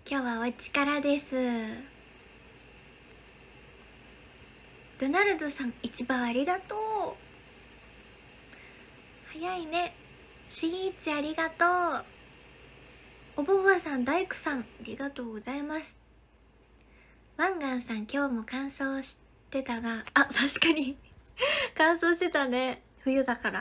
今日はお力です。ドナルドさん一番ありがとう。早いね。しんいちありがとう。おぼばさん、大工さんありがとうございます。ワンガンさん、今日も乾燥してたな。あ、確かに乾燥してたね、冬だから。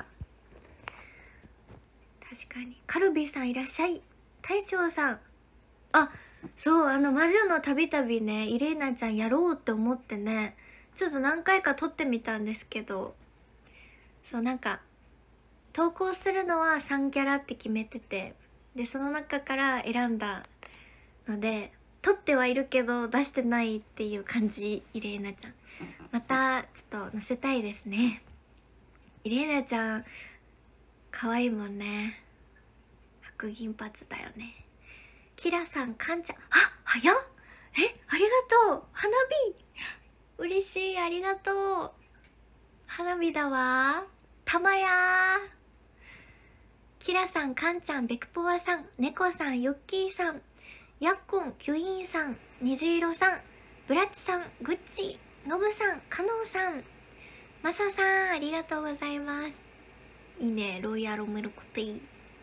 確かに。カルビさんいらっしゃい。大将さん、あ、そう、魔女のたびたびね、イレイナちゃんやろうって思ってね、ちょっと何回か撮ってみたんですけど、そう、なんか投稿するのは3キャラって決めてて、でその中から選んだので撮ってはいるけど出してないっていう感じ。イレイナちゃんまたちょっと載せたいですね。イレイナちゃん可愛いもんね。白銀髪だよね。キラさん、カンちゃん、あ、早っ。ありがとう。花火嬉しい、ありがとう。花火だわ。たまやー。キラさん、カンちゃん、ベクポワさん、ネコさん、ヨッキーさん、ヤックン、キュイーンさん、虹色さん、ブラッチさん、グッチ、ノブさん、カノンさん、マサさん、ありがとうございます。いいね、ロイヤルミルクティー。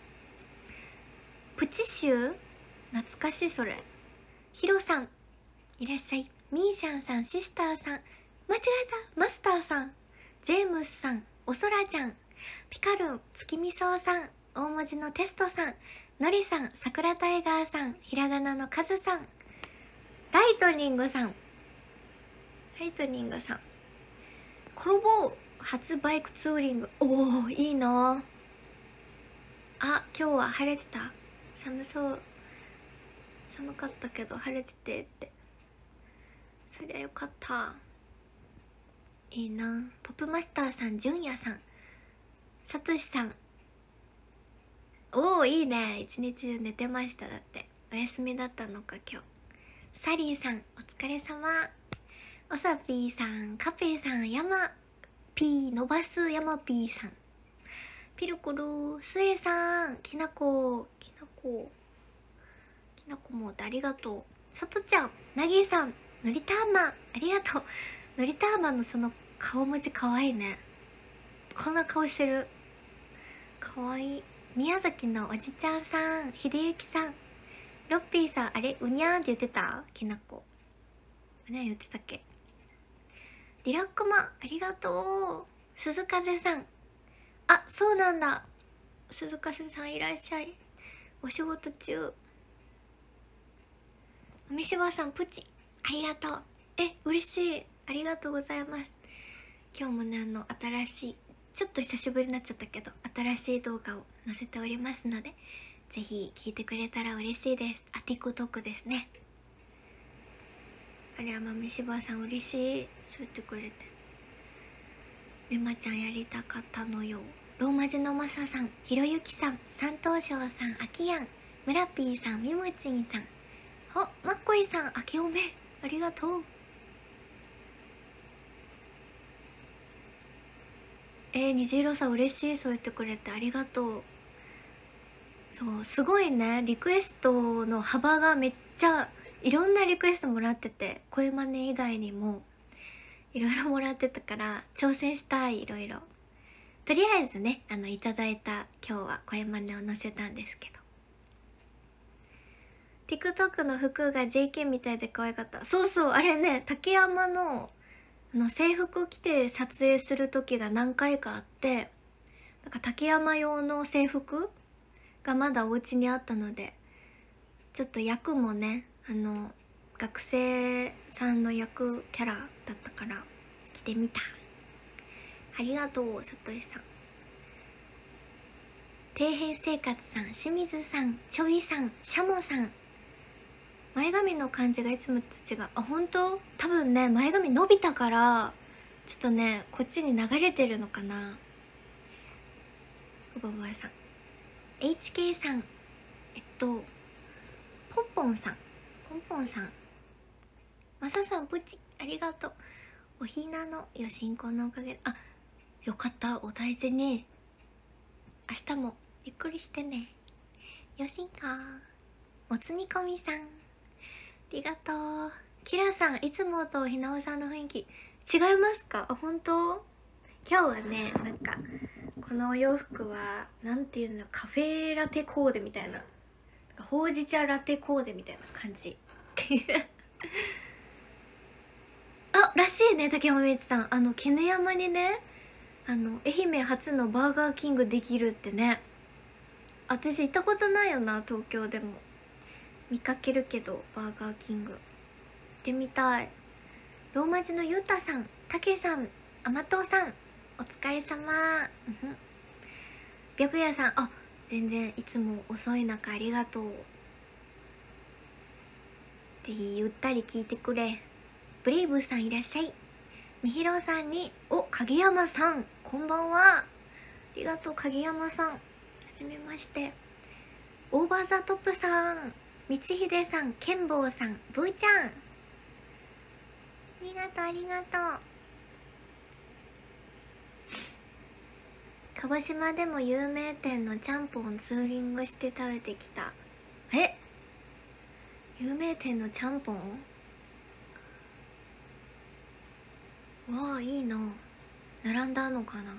プチシュー懐かしいそれ。ヒロさんいらっしゃい。ミーシャンさん、シスターさん、間違えた、マスターさん、ジェームスさん、おそらちゃん、ピカルン、月見そうさん、大文字のテストさん、のりさん、さくらタイガーさん、ひらがなのカズさん、ライトニングさん、ライトニングさん、コロボー初バイクツーリング、おおいいなあ。今日は晴れてた。寒そう、寒かったけど晴れててって、そりゃよかった。いいな。ポップマスターさん、じゅんやさん、さとしさん、おおいいね。一日中寝てました。だってお休みだったのか今日。サリーさん、お疲れ様。おさぴーさん、カペさん、ヤマピー伸ばすヤマピーさん、ピルクル、スエさん、きなこもってありがとう。さとちゃん、なぎさん、のりたーまんありがとう。のりたーまんのその顔文字かわいいね。こんな顔してる、かわいい。宮崎のおじちゃんさん、ひでゆきさん、ロッピーさん、あれうにゃーって言ってた。きなこうにゃー言ってたっけ。リラックマありがとう。鈴風さん、あ、そうなんだ。鈴風さんいらっしゃい。お仕事中。三島さん、プチありがとう。嬉しい、ありがとうございます。今日もね、新しい、ちょっと久しぶりになっちゃったけど新しい動画を載せておりますので、ぜひ聞いてくれたら嬉しいです。TikTok ですね。あれは豆柴さん嬉しい、そう言ってくれて。めまちゃんやりたかったのよ。ローマ字のマサさん、ひろゆきさん、三東翔さん、あきやん、ムラピーさん、みむちんさん、マッコイさん、あけおめありがとう。虹色さん嬉しい、そう言ってくれてありがとう。そうすごいね、リクエストの幅がめっちゃいろんなリクエストもらってて、声真似以外にもいろいろもらってたから挑戦したい。いろいろとりあえずね、いただいた今日は声真似を載せたんですけど、 TikTok の服が JK みたいで可愛かった。そうそう、あれね、竹山の制服着て撮影する時が何回かあって、なんか竹山用の制服がまだお家にあったので、ちょっと役もね、学生さんの役キャラだったから着てみた。ありがとう、さとしさん。底辺生活さん、清水さん、ちょびさん、しゃもさん。前髪の感じがいつもと違う。あ、本当？多分ね、前髪伸びたからちょっとね、こっちに流れてるのかな。おばばあさん、 HK さん、ポンポンさん、マサさん、プチありがとう。おひなのよしんこのおかげで、あ、よかった、お大事に。明日もゆっくりしてね。よしんか、もつ煮込みさん、 りがとう。キラさん、いつもとひなおさんの雰囲気違いますか？あ、本当？今日はね、なんかこのお洋服はなんていうの、カフェラテコーデみたいな、ほうじ茶ラテコーデみたいな感じあ、らしいね、竹山みつさん。絹山にね、愛媛初のバーガーキングできるってね。私行ったことないよな、東京でも。見かけるけど、バーガーキング行ってみたい。ローマ字のゆうたさん、たけさん、甘党さん、お疲れ様。白夜さん、あ、全然いつも遅い中ありがとう。ぜひゆったり聞いてくれ。ブレイブさんいらっしゃい。みひろさんに、お、影山さん、こんばんは。ありがとう、影山さん。はじめまして。オーバーザトップさん、道秀さん、ケンボーさん、ブーちゃん。ありがとう、ありがとう。鹿児島でも有名店のちゃんぽんツーリングして食べてきた。え、有名店のちゃんぽん？わあ、いいな。並んだのかな。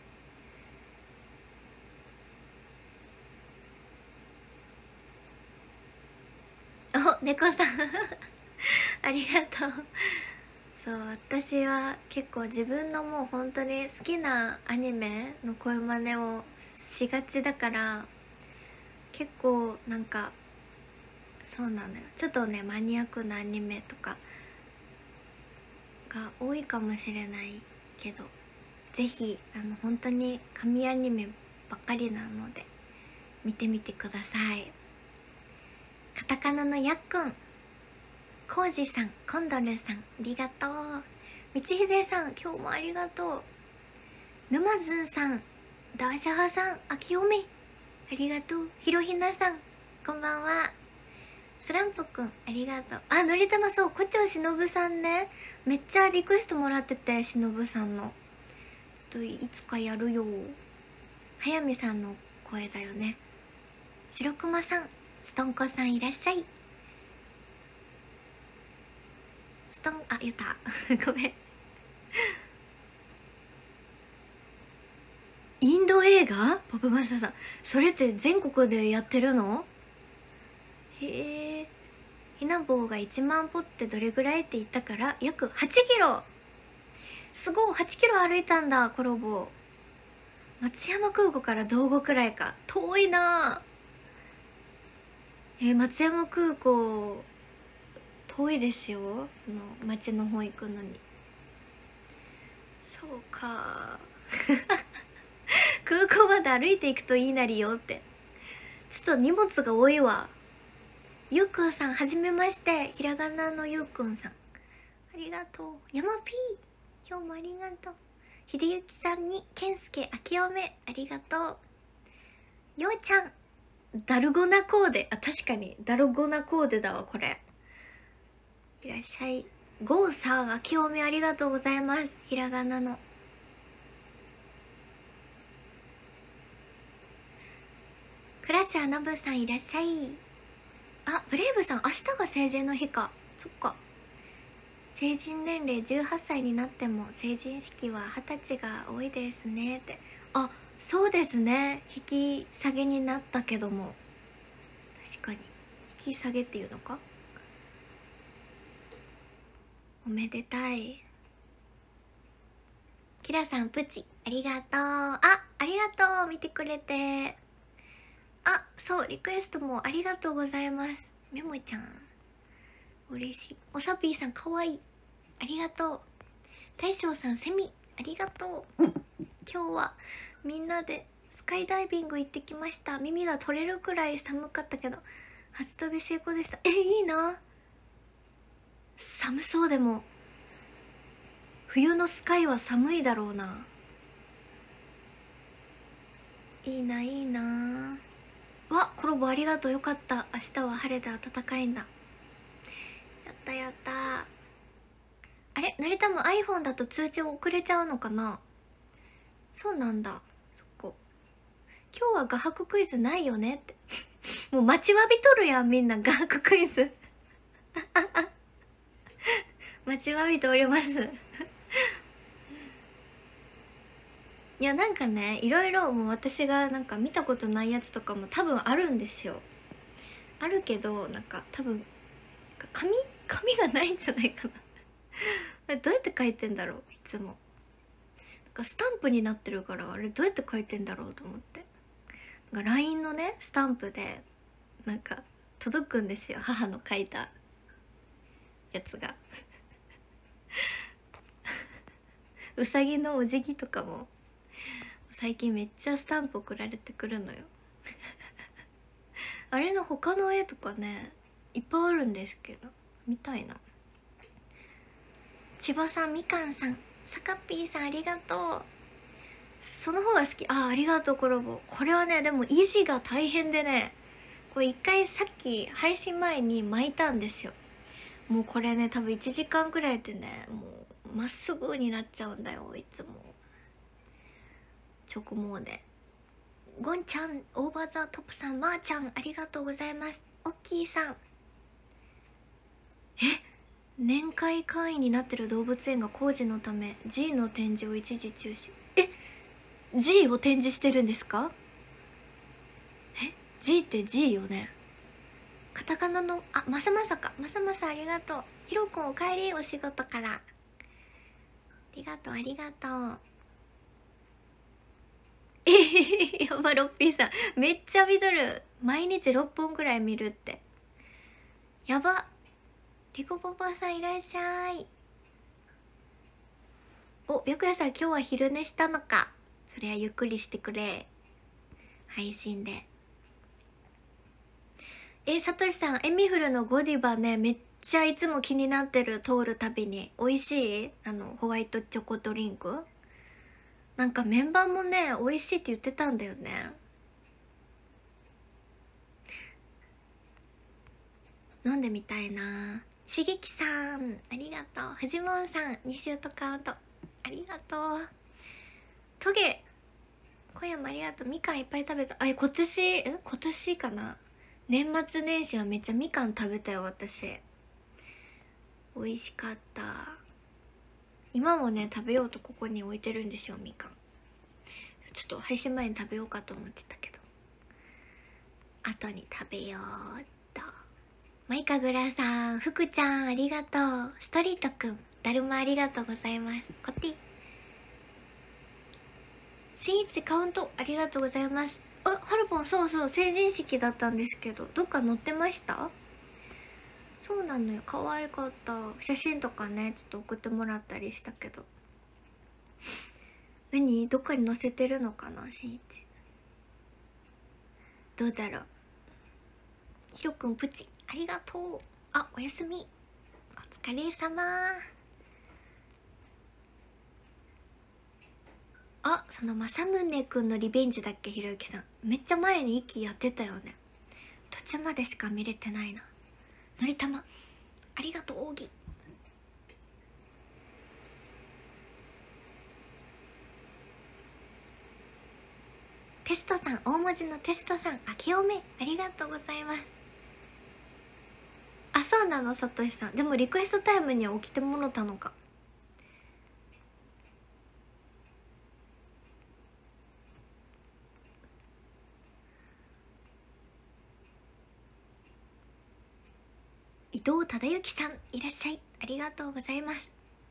お、猫さんありがとう。そう、私は結構自分のもう本当に好きなアニメの声真似をしがちだから、結構なんかそうなのよ、ちょっとねマニアックなアニメとかが多いかもしれないけど、ぜひ本当に神アニメばっかりなので見てみてください。カタカナのやっくん、コウジさん、コンドルさん、ありがとう。道秀さん、今日もありがとう。沼津さん、ダーシャハさん、あきおめ、ありがとう。ひろひなさん、こんばんは。スランプくん、ありがとう。あ、のりたま、そう、胡蝶しのぶさんね、めっちゃリクエストもらってて、しのぶさんの。ちょっといつかやるよ。早見さんの声だよね。白熊さん、ストンコさんいらっしゃい。ストン、あ、言ったごめん。インド映画？ポップマスターさん、それって全国でやってるの？へえ。ひなぼうが1万歩ってどれぐらいって言ったから、約8キロ。すごい、8キロ歩いたんだ、コロボ。松山空港から道後くらいか。遠いな。松山空港遠いですよ、その町の方行くのに。そうか空港まで歩いていくといいなりよって。ちょっと荷物が多いわ。ゆうくんさん、はじめまして。ひらがなのゆうくんさん、ありがとう。やまぴー、今日もありがとう。ひでゆきさんに、けんすけあきおめ、ありがとう。ようちゃん、ダルゴナコーデ。あ、確かにダルゴナコーデだわこれ。いらっしゃい。ゴーさん、あきおめ、ありがとうございます。ひらがなの。クラッシャーのぶさん、いらっしゃい。あ、ブレイブさん、明日が成人の日か。そっか。成人年齢18歳になっても成人式は20歳が多いですねって。あ、そうですね、引き下げになったけども。確かに引き下げっていうのか。おめでたい。キラさん、プチありがとう。ありがとう、見てくれて。あ、そう、リクエストもありがとうございます。メモちゃん嬉しい。おさぴーさん、かわいい、ありがとう。大将さん、セミありがとう。今日はみんなでスカイダイビング行ってきました。耳が取れるくらい寒かったけど初飛び成功でした。いいな。寒そう。でも冬のスカイは寒いだろうな。いいな、いいな。わ、コロボありがとう。よかった、明日は晴れて暖かいんだ。やったやった。あれ、成田も iPhone だと通知遅れちゃうのかな。そうなんだ。そこ今日は画伯クイズないよねってもう待ちわびとるやんみんな、画伯クイズ待ちわびておりますいやなんかね、いろいろもう私がなんか見たことないやつとかも多分あるんですよ。あるけどなんか多分紙がないんじゃないかなどうやって書いてんだろう、いつもなんかスタンプになってるから、あれどうやって書いてんだろうと思って、なんか LINE のねスタンプでなんか届くんですよ、母の書いたやつがうさぎのお辞儀とかも最近めっちゃスタンプ送られてくるのよあれの他の絵とかねいっぱいあるんですけど、見たいな。千葉さん、みかんさん、さかっぴーさん、ありがとう。その方が好き。ありがとうコラボ。これはねでも維持が大変でね、これ一回さっき配信前に巻いたんですよ。もうこれね多分1時間くらいでねもうまっすぐになっちゃうんだよ、いつも直毛で。ゴンちゃん、オーバーザトップさん、まーちゃん、ありがとうございます。オッキーさん、年会会員になってる動物園が工事のため G の展示を一時中止。G を展示してるんですか？G って G よね。カタカナのまさまさか、まさまさありがとう。ひろくんおかえり、お仕事からありがとう、ありがとう。やば、ロッピーさんめっちゃ見とる。毎日6本くらい見るって、やば。リコパパさんいらっしゃい。白夜さん今日は昼寝したのか。そりゃゆっくりしてくれ、配信で。さとしさん、エミフルのゴディバねめっちゃいつも気になってる、通るたびに。美味しい？ホワイトチョコドリンクなんかメンバーもね美味しいって言ってたんだよね。飲んでみたいな。しげきさんありがとう。はじもんさん2週とカウントありがとう。トゲ今夜もありがとう。みかんいっぱい食べた。今年かな、年末年始はめっちゃみかん食べたよ私。美味しかった。今もね食べようとここに置いてるんですよ、みかん。ちょっと配信前に食べようかと思ってたけど後に食べようっと。マイカグラさん、ふくちゃんありがとう。ストリートくん、だるまありがとうございます。こってぃしんいちカウントありがとうございます。はるぽん、そうそう成人式だったんですけど、どっか載ってました？そうなのよ、可愛かった。写真とかねちょっと送ってもらったりしたけど。何、どっかに載せてるのかな、しんいち。どうだろう。ひろくんプチありがとう。おやすみ、お疲れ様。その政宗くんのリベンジだっけ、ひろゆきさん。めっちゃ前に息やってたよね。途中までしか見れてないな。のりたまありがとう。扇テストさん、大文字のテストさん、明けおめありがとうございます。そうなの、さとしさん。でもリクエストタイムには起きてもろたのか。伊藤忠之さんいらっしゃい、ありがとうございます。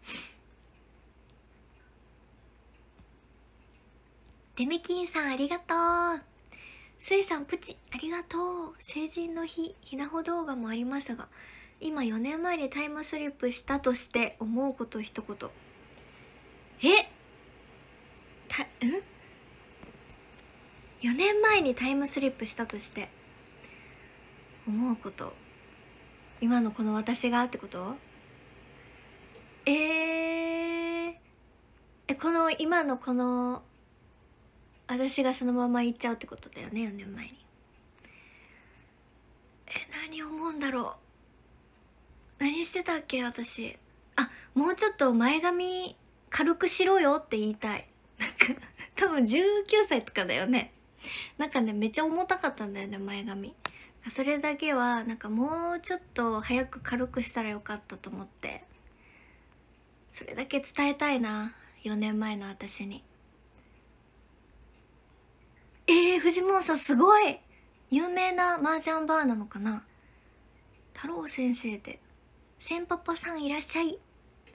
デメキンさんありがとう。スイさんプチありがとう。成人の日ひなほ動画もありますが、今4年前にタイムスリップしたとして思うこと一言。4年前にタイムスリップしたとして思うこと、今のこの私がってこと？この今のこの私がそのまま行っちゃうってことだよね、4年前に。何思うんだろう。何してたっけ私。もうちょっと前髪軽くしろよって言いたい。なんか多分19歳とかだよね。なんかねめっちゃ重たかったんだよね前髪。 それだけはなんかもうちょっと早く軽くしたらよかったと思って、それだけ伝えたいな、4年前の私に。藤本さんすごい有名な麻雀バーなのかな。太郎先生で千パパさんいらっしゃい。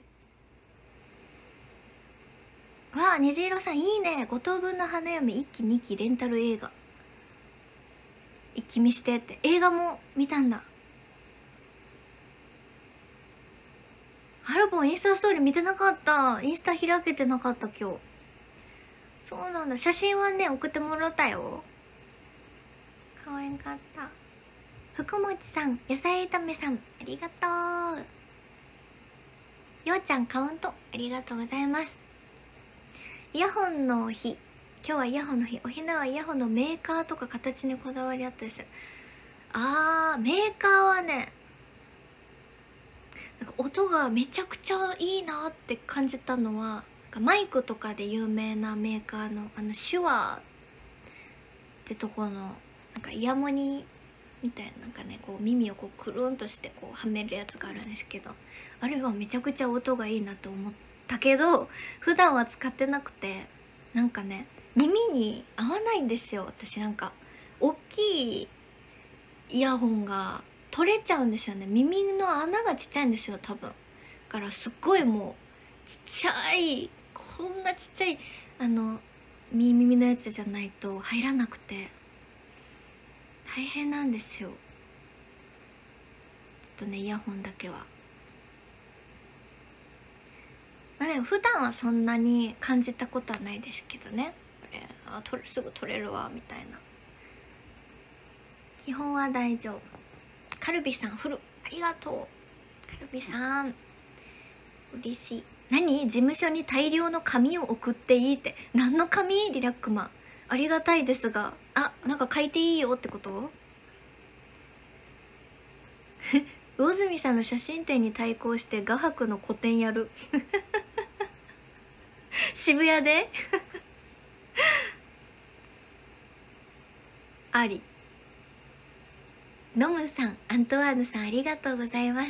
わあ、虹色さんいいね。五等分の花嫁1期2期レンタル映画一気見してって。映画も見たんだ。ハルボンインスタストーリー見てなかった。インスタ開けてなかった今日。そうなんだ。写真はね送ってもらったよ。可愛かった。福持さん、野菜炒めさん、ありがとう。ようちゃんカウントありがとうございます。イヤホンの日、今日はイヤホンの日。おひなはイヤホンのメーカーとか形にこだわりあったりする。メーカーはね、なんか音がめちゃくちゃいいなって感じたのは、なんかマイクとかで有名なメーカーの手話ってとこのなんかイヤモニみたいな、なんかねこう耳をこうくるんとしてこうはめるやつがあるんですけど、あれはめちゃくちゃ音がいいなと思ったけど、普段は使ってなくて、なんかね耳に合わないんですよ。私なんか大きいイヤホンが取れちゃうんですよね。耳の穴がちっちゃいんですよ多分。だからすっごいもうちっちゃい、こんなちっちゃい耳のやつじゃないと入らなくて大変なんですよ。ちょっとねイヤホンだけは。まあでも普段はそんなに感じたことはないですけどね。これすぐ取れるわみたいな。基本は大丈夫。カルビさんフルありがとう。カルビさん嬉しい。何、事務所に大量の紙を送っていいって。何の紙？リラックマンありがたいですが、なんか書いていいよってこと？魚住さんの写真展に対抗して画伯の個展やる。渋谷であり。ノムさん、アントワーヌさんありがとうございます。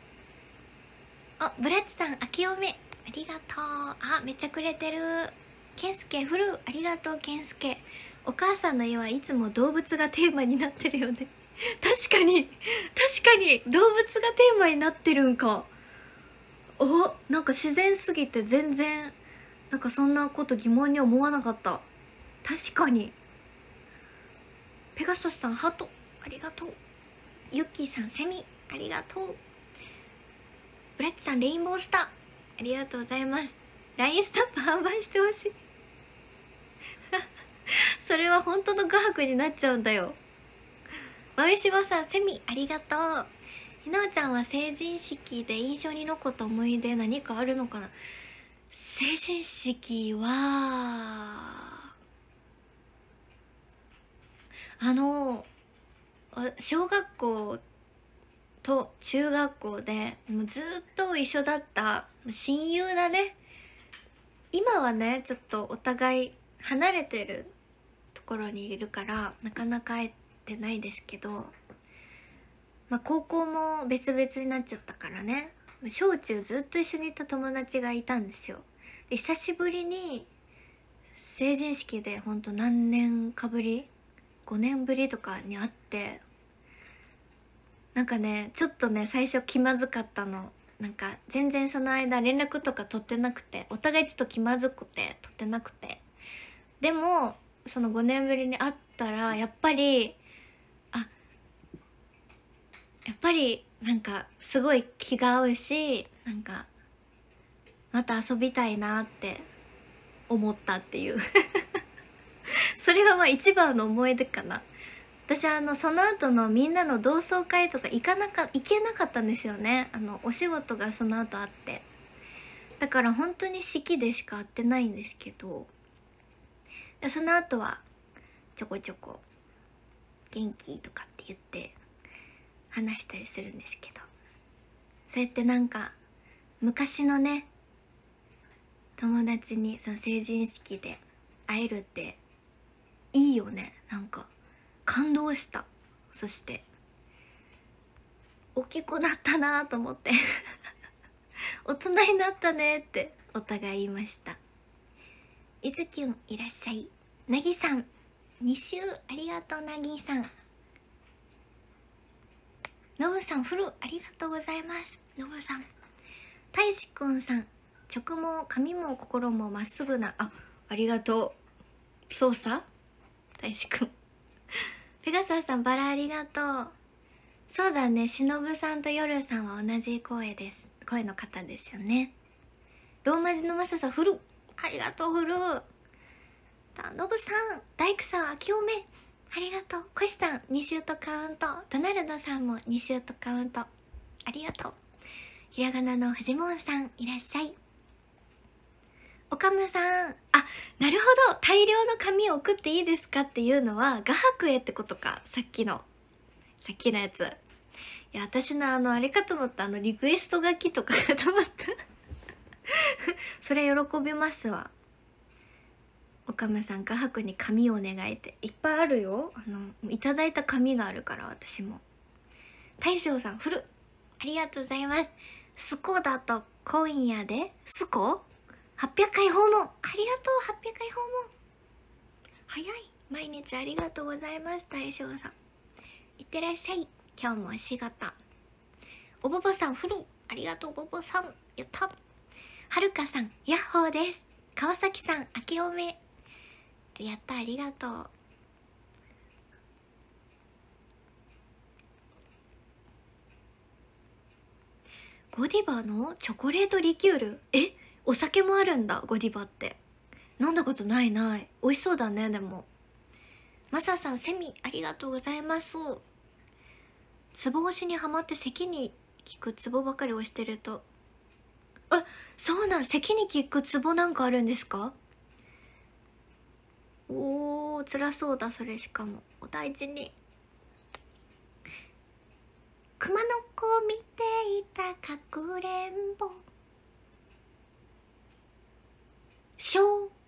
ブラッチさん、明けおめありがとう。めっちゃくれてる。ケンスケフルありがとう。ケンスケ、お母さんの絵はいつも動物がテーマになってるよね。確かに動物がテーマになってるんか。なんか自然すぎて全然なんかそんなこと疑問に思わなかった。確かに。ペガサスさんハートありがとう。ユッキーさんセミありがとう。ブラッチさんレインボースターありがとうございます。 LINE スタンプ販売してほしい。それは本当の画伯になっちゃうんだよ。豆柴さんセミありがとう。ひなおちゃんは成人式で印象に残った思い出何かあるのかな。成人式は小学校と中学校でもうずっと一緒だった親友だね。今はねちょっとお互い離れてるところにいるからなかなか会えてないですけど、高校も別々になっちゃったからね、小中ずっと一緒にいた友達がいたんですよ。で久しぶりに成人式でほんと何年かぶり、5年ぶりとかに会って、なんかねちょっとね最初気まずかったの。なんか全然その間連絡とか取ってなくて、お互いちょっと気まずくて取ってなくて、でもその5年ぶりに会ったらやっぱりなんかすごい気が合うし、なんかまた遊びたいなって思ったっていうそれが一番の思い出かな。私その後のみんなの同窓会とか行けなかったんですよね。お仕事がその後あって、だから本当に式でしか会ってないんですけど、その後はちょこちょこ元気とかって言って話したりするんですけど、そうやってなんか昔のね友達にその成人式で会えるっていいよね。なんか感動した。 そして大きくなったなと思って大人になったねってお互い言いました。いずきゅんいらっしゃい。なぎさん2週ありがとう。なぎさん、のぶさんフルありがとうございます。のぶさん、たいしくんさん、直毛髪も心もまっすぐな、ありがとう。操作たいしくんペガサーさんバラありがとう。そうだね、しのぶさんとよるさんは同じ声です。声の方ですよね。ローマ字のマサさんフルありがとう。フルのぶさん、大工さん、あきおめありがとう。コシさん2週とカウント。ドナルドさんも2週とカウントありがとう。ひらがなのフジモンさんいらっしゃい。岡村さん、あ、なるほど、大量の紙を送っていいですかっていうのは画伯へってことか。さっきのやつ。いや、私のあれかと思った。リクエスト書きとかかと思ったそれ喜びますわ。岡村さん、画伯に紙を願えていっぱいあるよ。いただいた紙があるから。私も。大将さんフルありがとうございます。スコだと今夜でスコ800回訪問ありがとう。800回訪問早い。毎日ありがとうございます。大将さんいってらっしゃい。今日もお仕事。おぼぼさんフルありがとう。おぼぼさんやった。はるかさんヤッホーです。川崎さんあきおめやった、ありがとう。ゴディバのチョコレートリキュール、お酒もあるんだ。ゴディバって飲んだことない。美味しそうだね。でもマサさんセミありがとうございます。ツボ押しにはまって咳に効くツボばかり押してると、そうなん、咳に効くツボなんかあるんですか？おー、辛そうだそれ。しかもお大事に。熊の子見ていたかくれんぼしょう。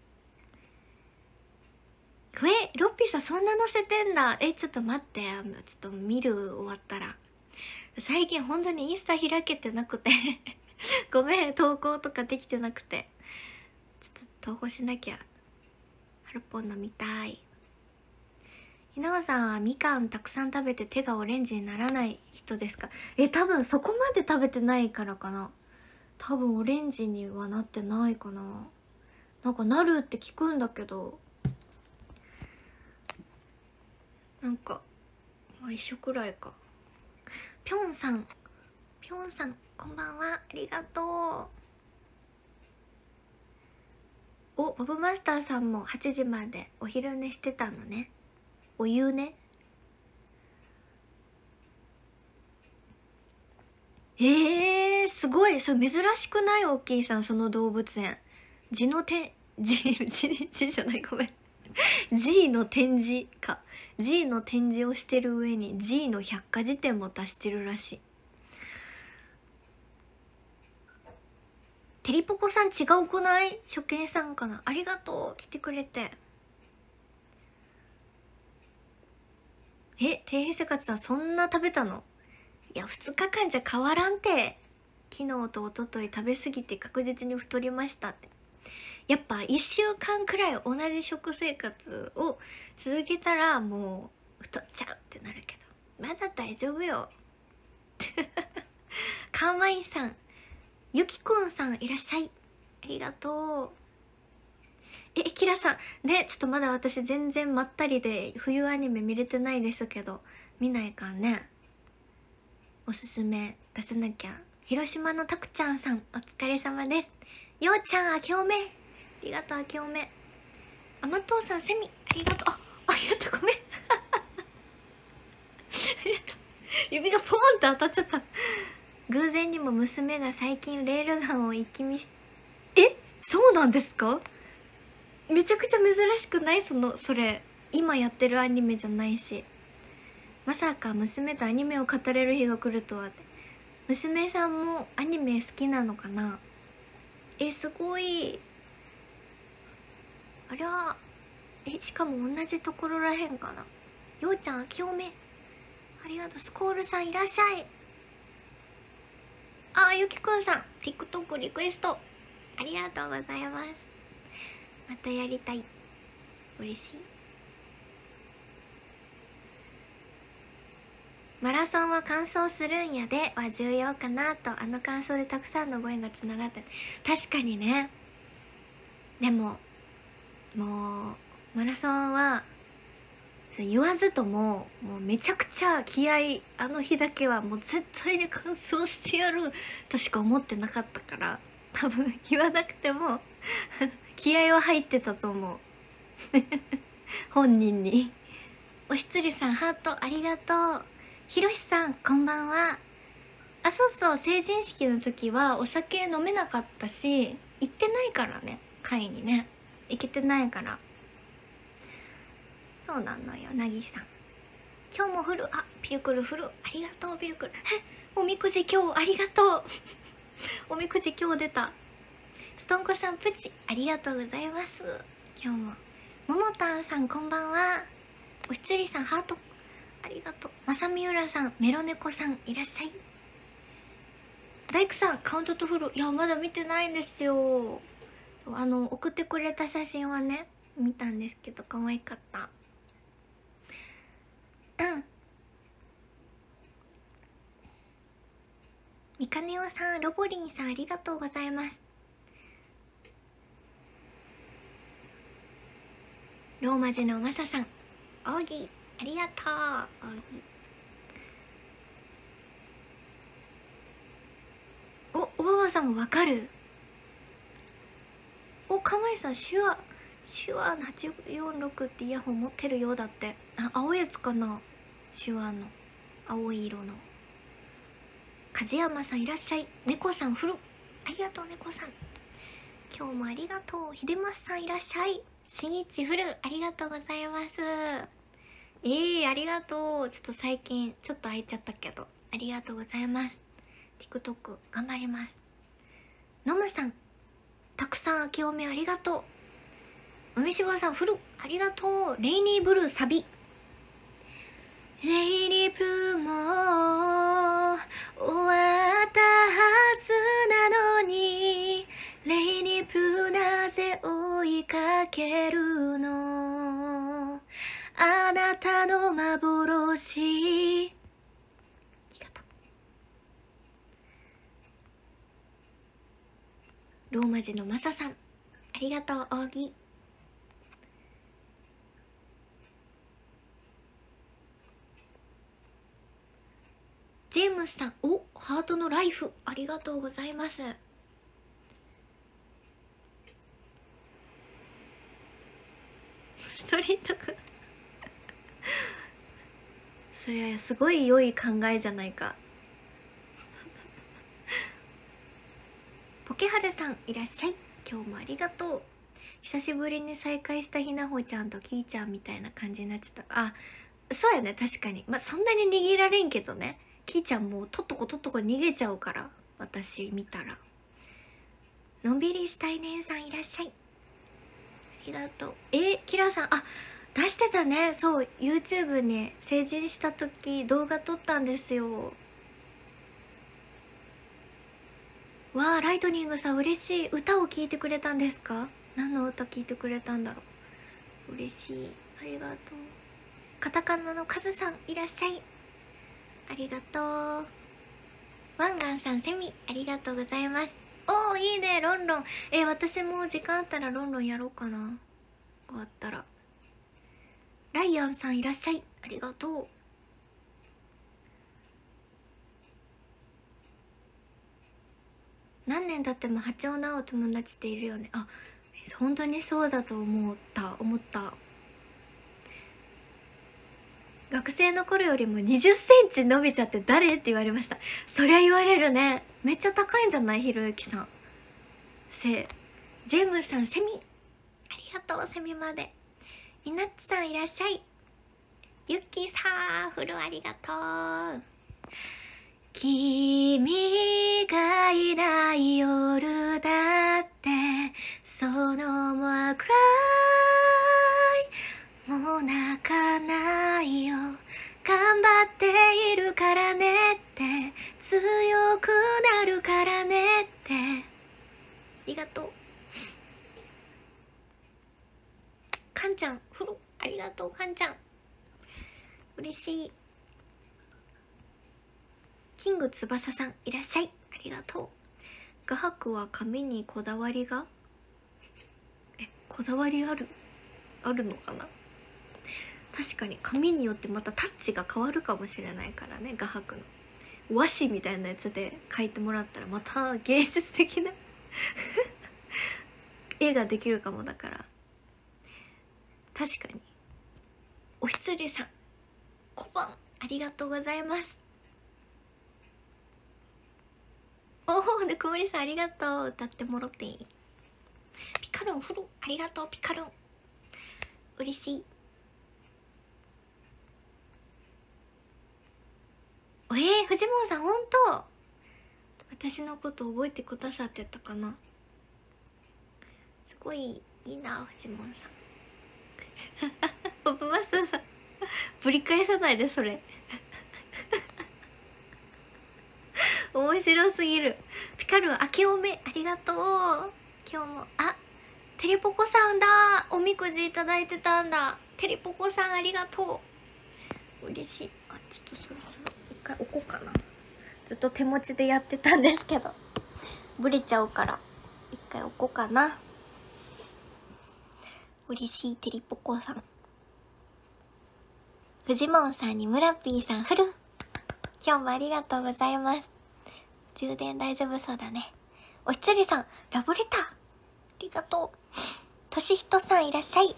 ロッピーさんそんな載せてんだ。ちょっと待って、ちょっと見る。終わったら。最近本当にインスタ開けてなくてごめん、投稿とかできてなくて。ちょっと投稿しなきゃ。ハルポンの見たい。ひなわさんはみかんたくさん食べて手がオレンジにならない人ですか？多分そこまで食べてないからかな。多分オレンジにはなってないかな。なんかなるって聞くんだけど、なんかまあ一緒くらいか。ぴょんさんこんばんは、ありがとう。ボブマスターさんも8時までお昼寝してたのね。お湯ね。すごい。それ珍しくない？おっきいさん、その動物園。G じゃない、ごめんG の展示か。G の展示をしてる上に G の百科事典も出してるらしい。テリポコさん違うくない？初見さんかな。ありがとう、来てくれて。底辺生活さんそんな食べたの？いや2日間じゃ変わらんて。昨日と一昨日食べ過ぎて確実に太りましたって。やっぱ1週間くらい同じ食生活を続けたらもう太っちゃうってなるけど、まだ大丈夫よカーマインさん、ゆきくんさんいらっしゃい、ありがとう。キラさんね、ちょっとまだ私全然まったりで冬アニメ見れてないですけど、見ないかんね。おすすめ出さなきゃ。広島のたくちゃんさんお疲れ様です。ようちゃんあきおめありがとう。あきおめ。あまとうさんセミありがとう。ありがとう、ごめんありがとう。指がポーンって当たっちゃった。偶然にも娘が最近レールガンを一気見し、そうなんですか？めちゃくちゃ珍しくない？それ今やってるアニメじゃないし。まさか娘とアニメを語れる日が来るとはって。娘さんもアニメ好きなのかな？すごい。ありゃ、しかも同じところらへんかな。ようちゃんあきおめありがとう。スコールさんいらっしゃい。あ、ゆきくんさん TikTok リクエストありがとうございます。またやりたい。嬉しい。マラソンは完走するんやでは重要かなと、あの感想でたくさんのご縁がつながった。確かにね。でももうマラソンは言わずとももうめちゃくちゃ気合、あの日だけはもう絶対に完走してやるとしか思ってなかったから、多分言わなくても気合は入ってたと思う本人に。おしつりさんハートありがとう。ひろしさんこんばんは。あ、そうそう、成人式の時はお酒飲めなかったし行ってないからね、会にね行けてないから。そうなのよ。なぎさん今日も降る。あ、ピルクル降る。ありがとうピルクル。おみくじ今日ありがとうおみくじ今日出た。ストンコさんプチありがとうございます。今日もももたんさんこんばんは。おしつりさんハートありがとう。まさみうらさん、メロネコさんいらっしゃい。大工さんカウントとフル。いやまだ見てないんですよ。そう、送ってくれた写真はね見たんですけど可愛かった。みかねおさん、ロボリンさんありがとうございます。ローマ字のマサさん、オーギーありがとう。オーギー。おばばさんもわかる。かまいさん手話846ってイヤホン持ってるようだって。あ、青いやつかな、手話の青い色の。梶山さんいらっしゃい。猫さん風呂ありがとう。猫さん今日もありがとう。秀松さんいらっしゃい。しんいちフルありがとうございます。ありがとう。ちょっと最近ちょっと空いちゃったけどありがとうございます。 TikTok 頑張ります。のむさんたくさん明けおめありがとう。豆柴さんフルありがとう。レイニーブルーサビ。レイニーブルーも終わったはずなのに、レイニーブルーなぜ追いかけるの、あなたの幻。ありがとう。ローマ字のマサさんありがとう。扇ジェームスさん、ハートのライフありがとうございます。ストリートくんそれはすごい良い考えじゃないか。ポケハルさんいらっしゃい。今日もありがとう。久しぶりに再会したひなほちゃんときーちゃんみたいな感じになってた。あ、そうやね、確かに。まあそんなに握られんけどね。きーちゃんもうとっとことっとこ逃げちゃうから、私見たら。のんびりしたいねんさんいらっしゃい。ありがとう。キラさん、あ、出してたね。そう、 YouTube に成人した時動画撮ったんですよ。わあ、ライトニングさん嬉しい。歌を聴いてくれたんですか？何の歌聴いてくれたんだろう。嬉しい、ありがとう。カタカナのカズさんいらっしゃい。ありがとう。ワンガンさん、セミありがとうございます。いいね、ロンロン。私も時間あったらロンロンやろうかな。終わったら。ライアンさんいらっしゃい。ありがとう。何年経っても波長の合う友達っているよね。あ、本当にそうだと思った。学生の頃よりも20センチ伸びちゃって誰って言われました。そりゃ言われるね。めっちゃ高いんじゃない？ひろゆきさんジェームスさん、セミありがとう。セミまで。みなっちさんいらっしゃい。ゆっきーさんフルありがとう。君がいない夜だってそのまくらいもう泣かないよ、頑張ってているからねって、強くなるからねって。ありがとう。かんちゃん風呂ありがとう。かんちゃん嬉しい。キング翼さんいらっしゃい、ありがとう。画伯は髪にこだわりがこだわりあるのかな。確かに髪によってまたタッチが変わるかもしれないからね。画伯の和紙みたいなやつで描いてもらったらまた芸術的な絵ができるかも。だから確かに。おひつりさん小判ありがとうございます。おお、ぬくもりさんありがとう。歌ってもろていい。ピカルンフルありがとう。ピカルン嬉しい。フジモンさんほんと私のこと覚えてくださってたかな。すごいいいなフジモンさんポップマスターさんぶり返さないでそれ面白すぎる。ピカルン明けおめありがとう。今日もテリポコさんだ。おみくじいただいてたんだ。テリポコさんありがとう。嬉しい。ちょっとそろそろ一回置こうかな。ずっと手持ちでやってたんですけどブレちゃうから一回置こうかな。嬉しい。テリポコさん、フジモンさんにムラピーさんフル今日もありがとうございます。充電大丈夫そうだね。おひつりさんラブレターありがとう。としひとさんいらっしゃい。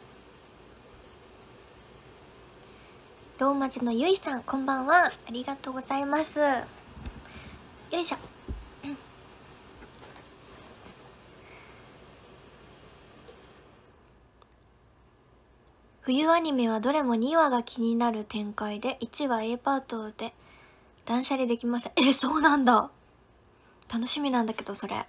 ローマ字のゆいさんこんばんは、ありがとうございます。よいしょ。冬アニメはどれも2話が気になる展開で1話 A パートで断捨離できません。そうなんだ。楽しみなんだけどそれ。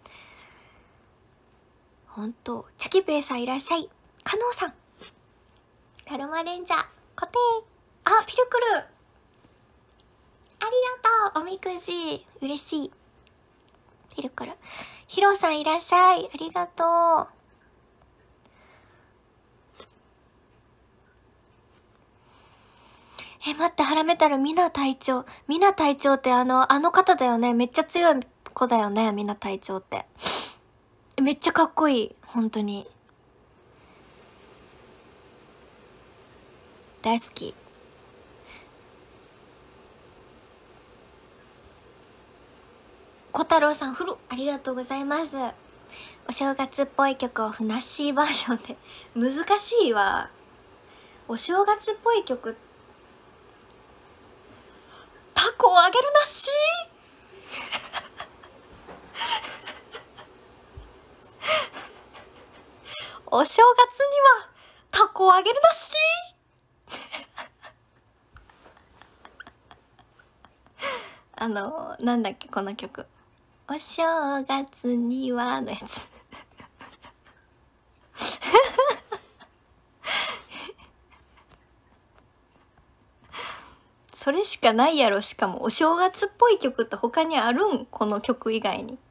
ほんと。チャキペイさんいらっしゃい。カノウさんダルマレンジャー固定。ピルクルありがとう。おみくじ嬉しい。ピルクルヒロさんいらっしゃい。ありがとう。待って、ハラメタルミナ隊長ってあの方だよね。めっちゃ強い子だよね、ミナ隊長って。めっちゃかっこいい。本当に大好き。小太郎さんフルありがとうございます。お正月っぽい曲をふなっしーバージョンで難しいわ。お正月っぽい曲。タコをあげるなっしお正月にはタコをあげるなっしなんだっけこの曲。お正月にはのやつそれしかないやろ。しかもお正月っぽい曲って他にあるん？この曲以外に。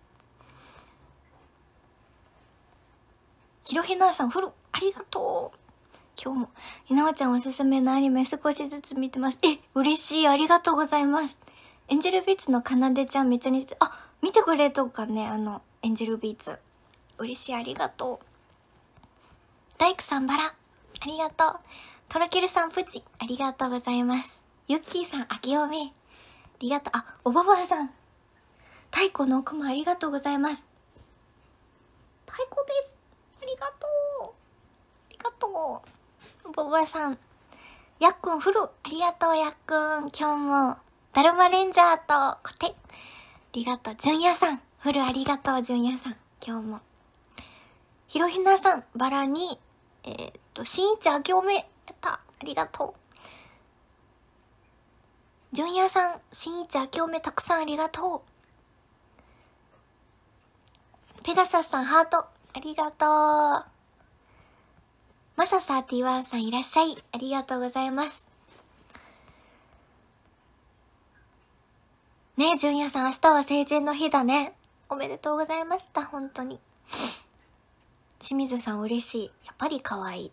ひろへなさんフルありがとう。今日もひなわちゃんおすすめのアニメ少しずつ見てます。嬉しい。ありがとうございます。エンジェルビーツのかなでちゃんめっちゃ似て、見てくれとかね。エンジェルビーツ嬉しい。ありがとう。大工さんバラありがとう。トラケルさんプチありがとうございます。ユッキーさんあけおめありがとう。おばばさん太鼓の奥もありがとうございます。太鼓です。ありがとう。ありがとう。おばばさんやっくんフルありがとう。やっくん今日もだるまレンジャーとコテありがとう。じゅんやさんフルありがとう。じゅんやさん今日も。ひろひなさんバラにしんいちあけおめやった。ありがとう。じゅんやさんしんいちあけおめたくさんありがとう。ペガサスさんハートありがとう。マサ31さんいらっしゃい。ありがとうございます。 ねえ、純也さん、明日は成人の日だね。おめでとうございました、本当に。清水さん嬉しい。やっぱり可愛いって。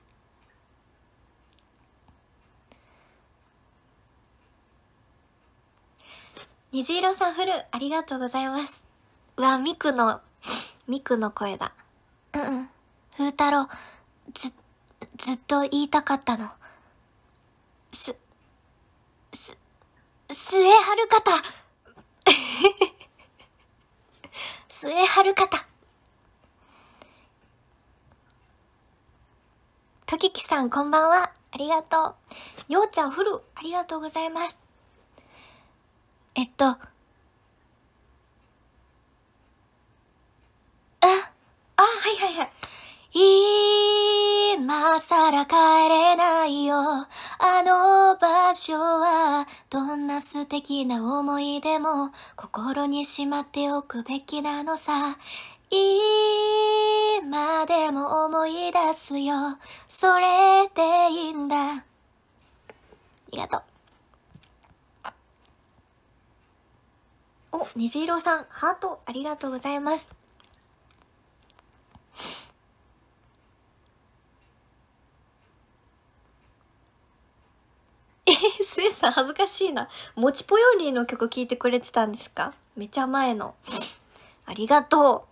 虹色さんフル、ありがとうございます。うわ、ミクの声だ。うんうん。風太郎、ずっと言いたかったの。末春方末春方。とききさんこんばんは。ありがとう。ようちゃんフル、ありがとうございます。はいはいはい。今さら帰れないよ。あの場所はどんな素敵な思い出も心にしまっておくべきなのさ。今でも思い出すよ。それでいいんだ。ありがとう。お、虹色さん、ハート、ありがとうございます。スエさん恥ずかしいな。もちぽよりんの曲聴いてくれてたんですか？めちゃ前の。ありがとう。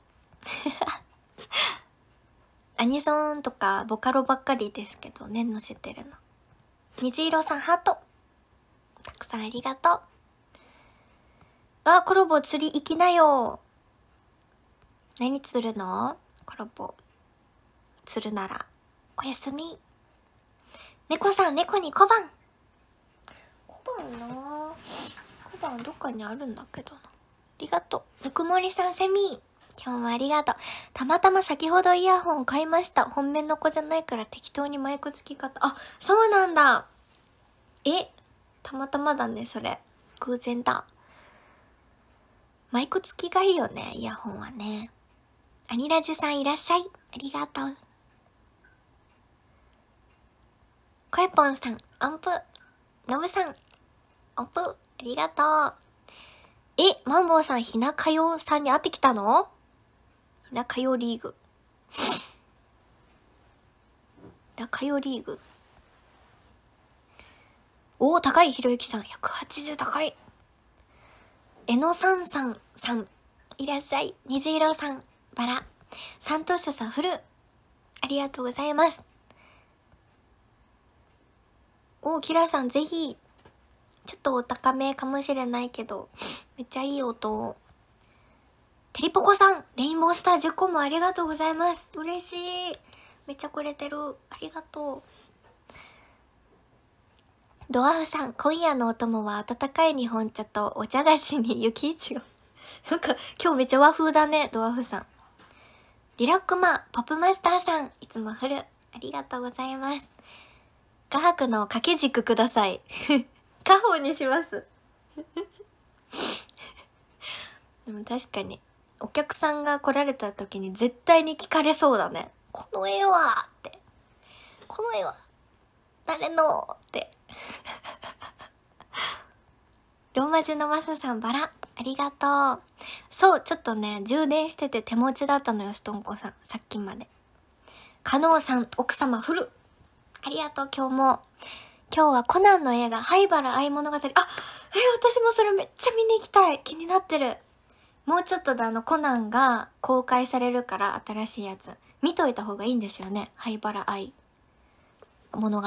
アニソンとかボカロばっかりですけどね、載せてるの。虹色さんハート。たくさんありがとう。あ、コロボ釣り行きなよ。何釣るの？コロボ。釣るなら、おやすみ。猫さん、猫に小判。小判なぁ。小判どっかにあるんだけどな。ありがとう。ぬくもりさん、セミ。今日もありがとう。たまたま先ほどイヤホン買いました。本命の子じゃないから適当にマイク付き買った。あ、そうなんだ。たまたまだね、それ。偶然だ。マイク付きがいいよね、イヤホンはね。アニラジさんいらっしゃい。ありがとう。コエポンさん、音符。ノブさん、音符。ありがとう。マンボウさん、ひなかよさんに会ってきたの？ひなかよリーグ。ひなかよリーグ。おー、高い、ひろゆきさん。180高い。えのさんさんさん、いらっしゃい。虹色さん、バラ。サントーショさん、フル。ありがとうございます。キラさん、ぜひ。ちょっとお高めかもしれないけど、めっちゃいい音。テリポコさん、レインボースター10個もありがとうございます。嬉しい。めっちゃくれてる。ありがとう。ドワーフさん、今夜のお供は温かい日本茶とお茶菓子に雪いちご。なんか、今日めっちゃ和風だね、ドワーフさん。リラックマ、ポップマスターさん、いつもフル。ありがとうございます。画伯の掛け軸ください。家宝にします。でも確かに、お客さんが来られた時に絶対に聞かれそうだね。この絵はって。この絵は誰のって。ローマ字のマサさん、バラ。ありがとう。そう、ちょっとね、充電してて手持ちだったのよ、ストンコさん。さっきまで。カノーさん、奥様、フル。ありがとう、今日も。今日はコナンの映画、灰原愛物語。私もそれめっちゃ見に行きたい。気になってる。もうちょっとでコナンが公開されるから、新しいやつ。見といた方がいいんですよね。灰原愛物語。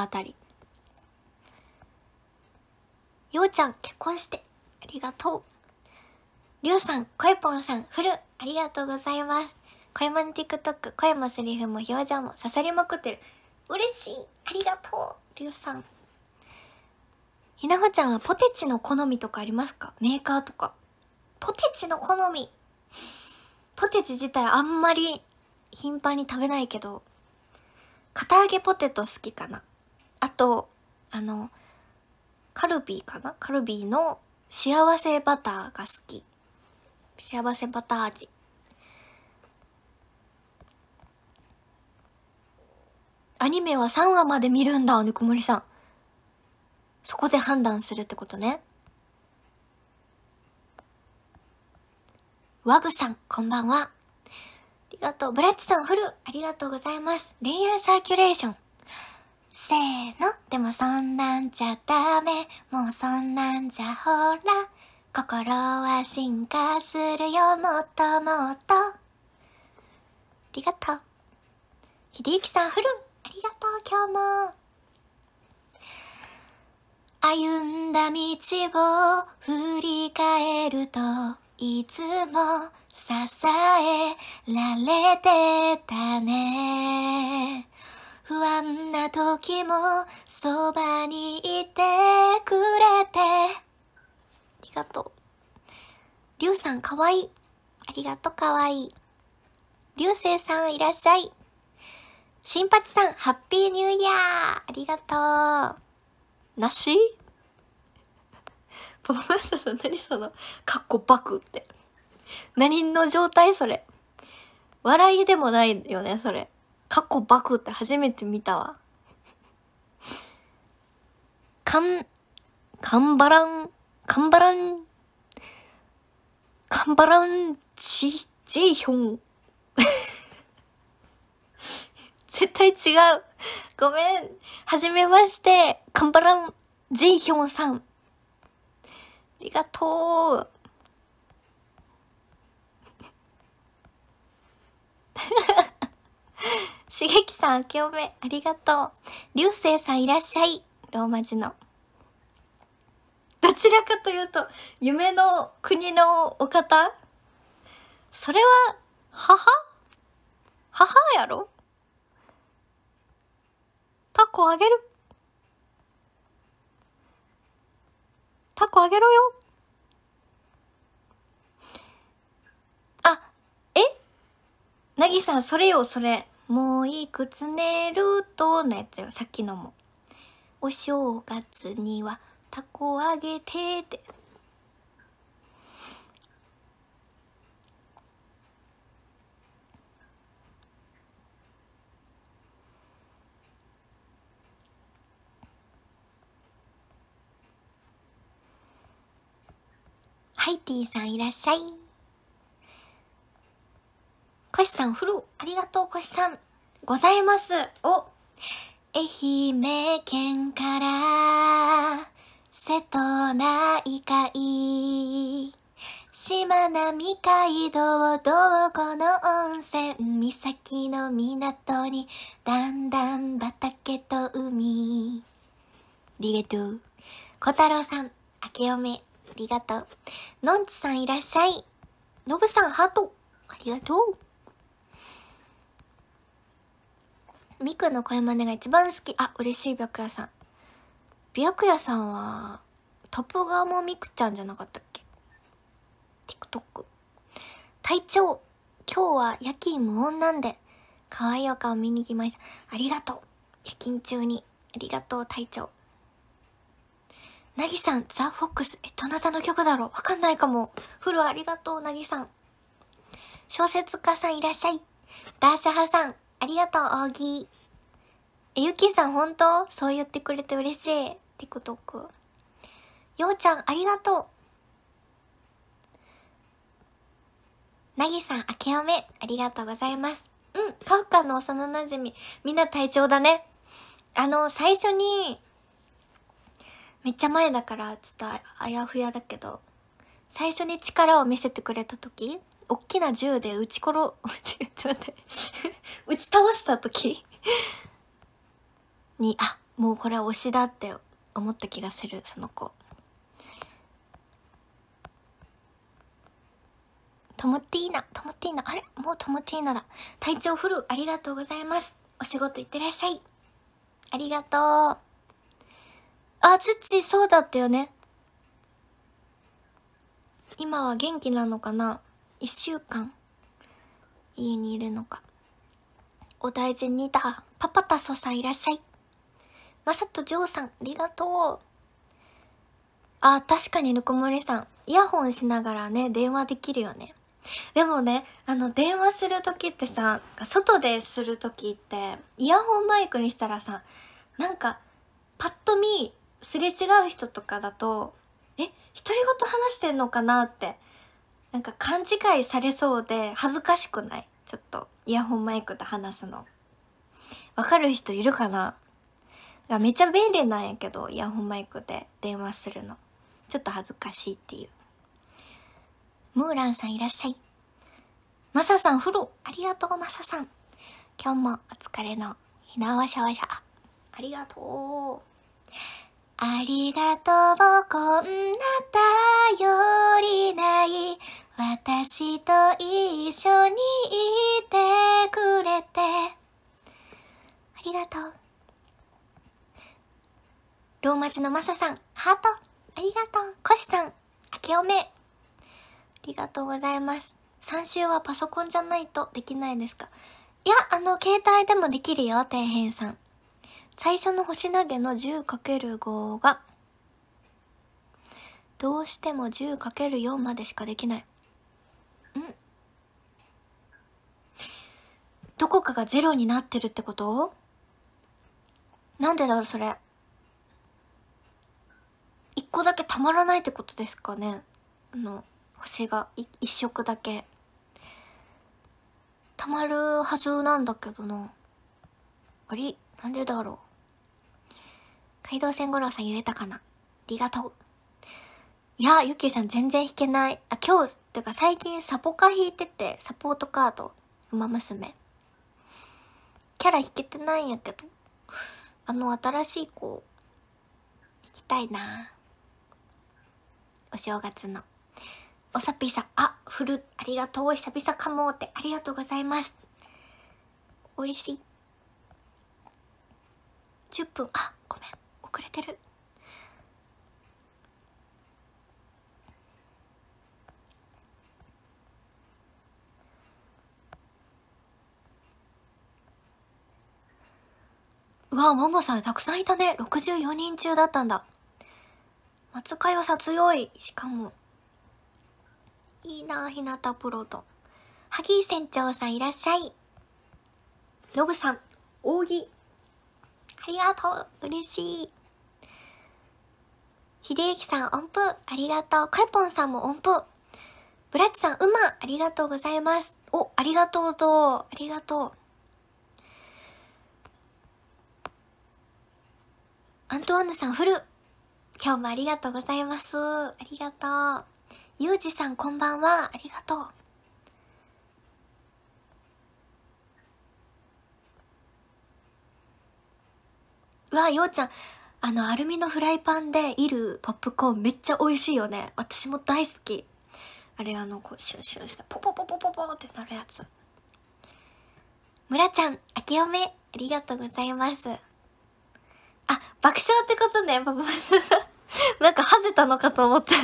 ようちゃん、結婚して。ありがとう。りゅうさん、こえぽんさん、フル。ありがとうございます。声まね TikTok、声もセリフも表情も刺さりまくってる。嬉しい。ありがとう。りゅうさん。ひなほちゃんはポテチの好みとかありますか？メーカーとか。ポテチの好み。ポテチ自体あんまり頻繁に食べないけど、堅揚げポテト好きかな。あと、カルビーかな？カルビーの幸せバターが好き。幸せバター味。アニメは3話まで見るんだ、ぬくもりさん。そこで判断するってことね。 ワグさん、こんばんは。ありがとう。ブラッチさん、フル、ありがとうございます。恋愛サーキュレーション。せーの。でもそんなんじゃダメ。もうそんなんじゃほら。心は進化するよ、もっともっと。ありがとう。ひでゆきさん、フル、ありがとう、今日も。歩んだ道を振り返るといつも支えられてたね。不安な時もそばにいてくれて。ありがとう。りゅうさんかわいい。ありがとう、かわいい。りゅうせいさんいらっしゃい。しんぱちさんハッピーニューイヤー。ありがとう。なしパパマスターさん、何そのかっこバクって、何の状態それ。笑いでもないよねそれ。かっこバクって初めて見たわ。カンバランジーヒョン絶対違う。ごめん。はじめまして。カンバランジーヒョンさん。ありがとう。しげきさん、明けおめ、ありがとう。りゅうせいさんいらっしゃい。ローマ字の。どちらかというと、夢の国のお方？それは、母やろ？タコあげる。タコあげろよ。あ、なぎさん、それよ、それ。もういくつ寝るとのやつよ、さっきのも。お正月にはタコあげてって。ハイティーさんいらっしゃい。コシさんフル、ありがとうコシさん。ございます。お、愛媛県から瀬戸内海、しまなみ海道、どこの温泉岬の港にだんだん畑と海。リゲトゥ小太郎さん、明けおめ、ありがとう。のんちさんいらっしゃい。のぶさんハート、ありがとう。ミクの声真似が一番好き。あ、嬉しい。白夜さん。白夜さんはトップガーもミクちゃんじゃなかったっけ？ TikTok。隊長、今日は夜勤無音なんで可愛いお顔見に来ました。ありがとう。夜勤中にありがとう隊長。なぎさん、ザ・フォックス。どなたの曲だろう？わかんないかも。フルありがとう、なぎさん。小説家さんいらっしゃい。ダーシャハさん、ありがとう、オーギー。ゆきさん、本当？そう言ってくれて嬉しい。TikTok。ようちゃん、ありがとう。なぎさん、明けおめ、ありがとうございます。カフカの幼馴染。みんな体調だね。最初に、めっちゃ前だからちょっとあやふやだけど、最初に力を見せてくれた時、おっきな銃でちょっと待って打ち倒した時に、あ、もうこれは推しだって思った気がする。その子トモティーナ、あれ、もうトモティーナだ。体調フル、ありがとうございます。お仕事行ってらっしゃい。ありがとう。あ、ツッチーそうだったよね。今は元気なのかな。1週間家にいるのか。お大事にだ。パパタソさんいらっしゃい。まさとジョーさんありがとう。あ、確かにぬくもりさん、イヤホンしながらね電話できるよね。でもね、電話する時ってさ、外でする時ってイヤホンマイクにしたらさ、なんかパッと見すれ違う人とかだと、独り言話してんのかなってなんか勘違いされそうで恥ずかしくない？ちょっとイヤホンマイクで話すの。わかる人いるかな？めっちゃ便利なんやけど、イヤホンマイクで電話するの。ちょっと恥ずかしいっていう。ムーランさんいらっしゃい。マサさんフルありがとうマサさん。今日もお疲れのひなわしゃわしゃ。ありがとう。ありがとうこんな頼りない私と一緒にいてくれてありがとう。ローマ字のマサさんハートありがとう。コシさん明けおめありがとうございます。3週はパソコンじゃないとできないですか？いや、携帯でもできるよ、底辺さん。最初の星投げの 10×5 が、どうしても 10×4 までしかできない。どこかがゼロになってるってこと？なんでだろう、それ。1個だけたまらないってことですかね？星が1色だけ。たまるはずなんだけどな。あれなんでだろう。街道線五郎さん言えたかな？ありがとう。いや、ゆきさん全然弾けない。今日、ってか最近サポカ弾いてて、サポートカード、馬娘。キャラ弾けてないんやけど、新しい子、弾きたいな。お正月の。おさっぴーさん、フル、ありがとう。久々かもって、ありがとうございます。おいしい。10分、ごめん、遅れてる。うわ、ももさんたくさんいたね。64人中だったんだ。松かよさ強い。しかも。いいなぁ、ひなたプロと。ハギー船長さんいらっしゃい。ノブさん、扇。ありがとう。嬉しい。ひでゆきさん、音符。ありがとう。かいぽんさんも音符。ブラッチさん、馬。ありがとうございます。ありがとうと。ありがとう。アントワンヌさん、フル。今日もありがとうございます。ありがとう。ゆうじさん、こんばんは。ありがとう。うわ、ようちゃん、アルミのフライパンでいるポップコーンめっちゃ美味しいよね。私も大好き。あれ、こう、シュンシュンしたポポポポポポってなるやつ。むらちゃん、あけおめ、ありがとうございます。爆笑ってことね、パパさん。なんか、はぜたのかと思って。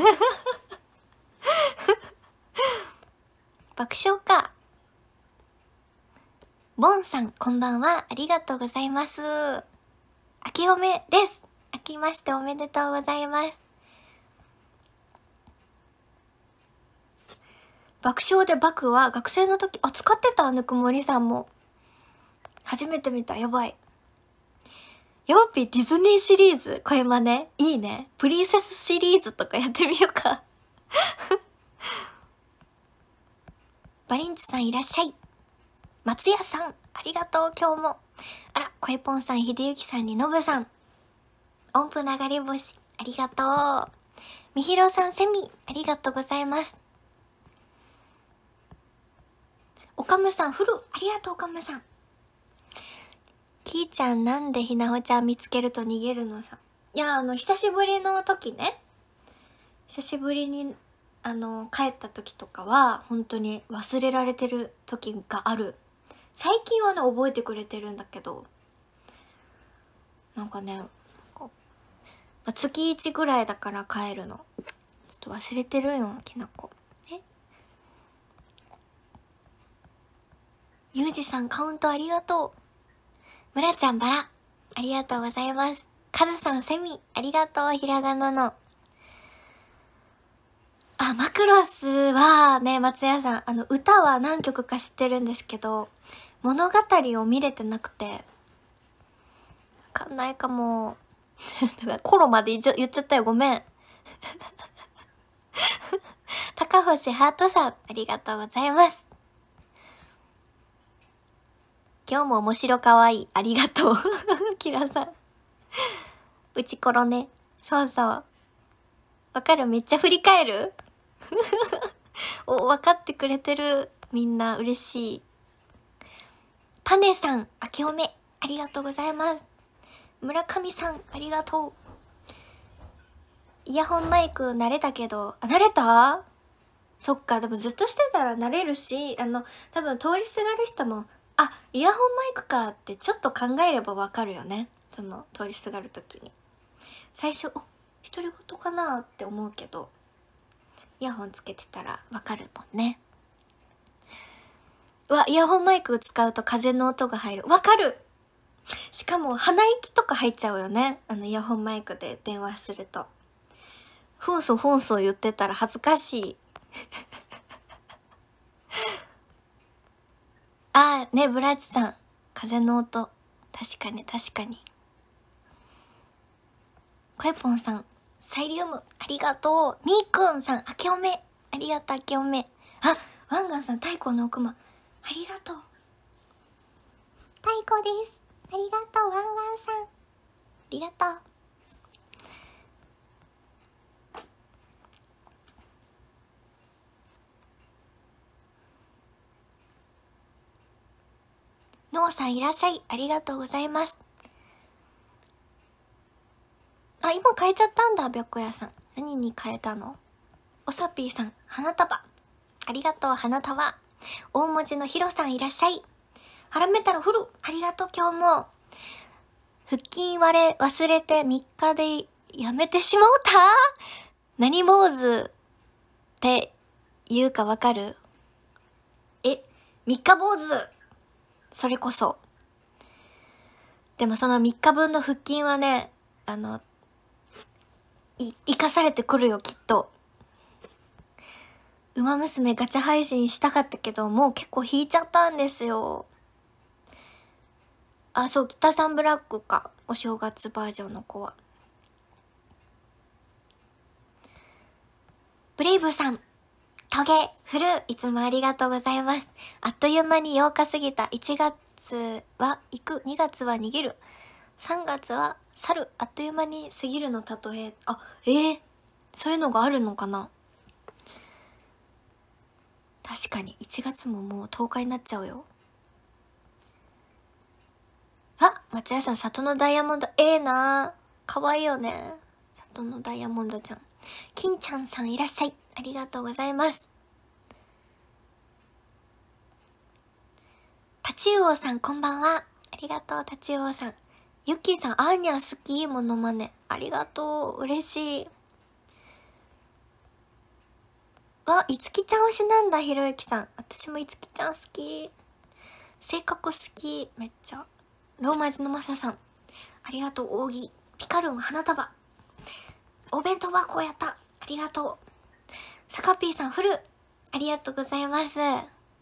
爆笑か。ボンさん、こんばんは。ありがとうございます。あけおめです。あきましておめでとうございます。爆笑で爆は学生の時、使ってたぬくもりさんも。初めて見た。やばい。ヤマピーディズニーシリーズ声真似いいね。プリンセスシリーズとかやってみようか。バリンチさんいらっしゃい。松屋さん、ありがとう、今日も。コエポンさん、ひでゆきさんにのぶさん。音符流れ星、ありがとう。みひろさん、セミ、ありがとうございます。おかむさん、フル、ありがとう、おかむさん。きーちゃん、なんでひなほちゃん見つけると逃げるのさ。いや、久しぶりの時ね。久しぶりに、帰った時とかは、本当に忘れられてる時がある。最近はね、覚えてくれてるんだけど、なんかね、月1ぐらいだから帰るの。ちょっと忘れてるよ、きなこ。ゆうじさん、カウントありがとう。むらちゃん、バラ、ありがとうございます。かずさん、セミ、ありがとう、ひらがなの。マクロスはね、松屋さん、歌は何曲か知ってるんですけど、物語を見れてなくて、わかんないかも。だからコロまで言っちゃったよ、ごめん。宝赤星ハートさん、ありがとうございます。今日も面白かわいい。ありがとう。キラさん。うちコロね。そうそう。わかる？めっちゃ振り返るお、わかってくれてる。みんな嬉しい。パネさん、明けおめ。ありがとうございます。村上さん、ありがとう。イヤホンマイク慣れたけど、あ、慣れた？そっか、でもずっとしてたら慣れるし、多分通りすがる人も、あ、イヤホンマイクかってちょっと考えればわかるよね。その、通りすがるときに。最初、お、独り言かなって思うけど、イヤホンつけてたらわかるもんね。うわ、イヤホンマイク使うと風の音が入る。わかる！しかも鼻息とか入っちゃうよね。イヤホンマイクで電話すると。ふんそふんそ言ってたら恥ずかしい。あーね、ブラチさん。風の音。確かに確かに。コエポンさん。サイリウム、ありがとう。みーくんさん、明けおめ。ありがとう、明けおめ。あ、ワンガンさん、太鼓の奥間。ありがとう。太鼓です。ありがとう、ワンガンさん。ありがとう。ノーさんいらっしゃい。ありがとうございます。あ、今変えちゃったんだ、白夜さん。何に変えたの？おさぴーさん、花束。ありがとう、花束。大文字のヒロさんいらっしゃい。ハラメタルフル。ありがとう、今日も。腹筋忘れて3日でやめてしまうた？何坊主って言うかわかる？え、3日坊主。それこそ。でもその3日分の腹筋はね、生かされてくるよ、きっと。ウマ娘ガチャ配信したかったけど、もう結構引いちゃったんですよ。あ、そう、北さんブラックか。お正月バージョンの子は。ブレイブさん。トゲ、フル、いつもありがとうございます。あっという間に8日過ぎた。1月は行く、2月は逃げる。3月は去る。あっという間に過ぎるの例え。あ、そういうのがあるのかな？確かに、1月ももう10日になっちゃうよ。あ、松屋さん、里のダイヤモンド、なぁ。かわいいよね。里のダイヤモンドちゃん。金ちゃんさんいらっしゃい。ありがとうございます。タチウオさんこんばんは。ありがとう、タチウオさん。ユッキーさん、アーニャ好きモノマネ。ありがとう、嬉しい。いつきちゃん推しなんだ、ひろゆきさん。私もいつきちゃん好き。性格好き、めっちゃ。ローマ字のマサさん。ありがとう、扇。ピカルン花束。お弁当箱やった。ありがとう。サカピーさんフル。ありがとうございます。あ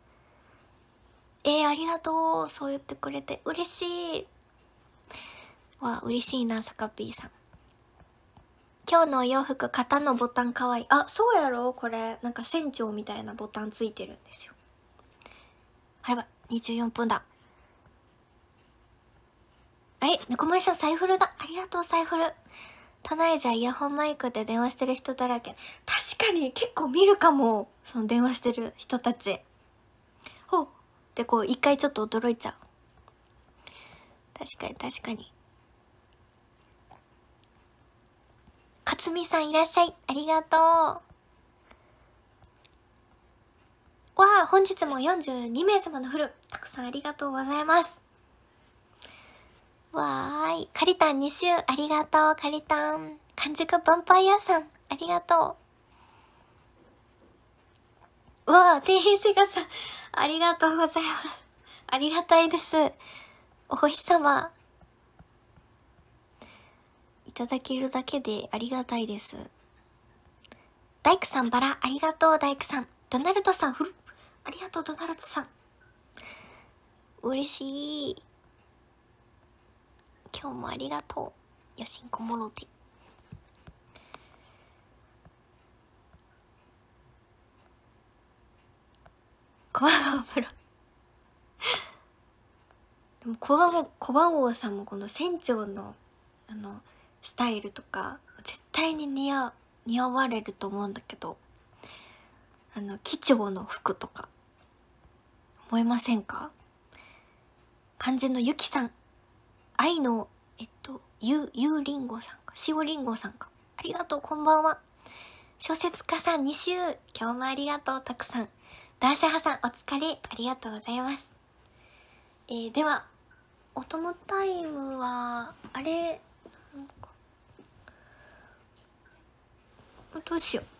りがとう。そう言ってくれて嬉しい。嬉しいな、サカピーさん。今日のお洋服、肩のボタンかわいい。あ、そうやろこれ。なんか船長みたいなボタンついてるんですよ。やばい。24分だ。あれ、ぬくもりさん、サイフルだ。ありがとう、サイフル。都内じゃイヤホンマイクで電話してる人だらけ。確かに、結構見るかも。その電話してる人たち。ほっ。で、こう、一回ちょっと驚いちゃう。確かに、確かに。かつみさんいらっしゃい。ありがとう。本日も42名様のフル。たくさんありがとうございます。カリタン2週ありがとう、カリタン。完熟ヴァンパイアさん、ありがとう。底辺生活さん、ありがとうございます。ありがたいです。お星様。いただけるだけでありがたいです。大工さんバラ、ありがとう、大工さん。ドナルドさん、フル。ありがとう、ドナルドさん。嬉しい。今日もありがとう。よしんこもろて。 コバゴプロでもコバゴさんもこの船長のスタイルとか絶対に似合われると思うんだけど、機長の服とか思いませんか？漢字のゆきさん、愛のゆうりんごさんか、しおりんごさんか、ありがとう、こんばんは。小説家さん2週、今日もありがとう、たくさん。ダーシャハさん、お疲れ、ありがとうございます。ではお供タイムはあれなんかどうしよう。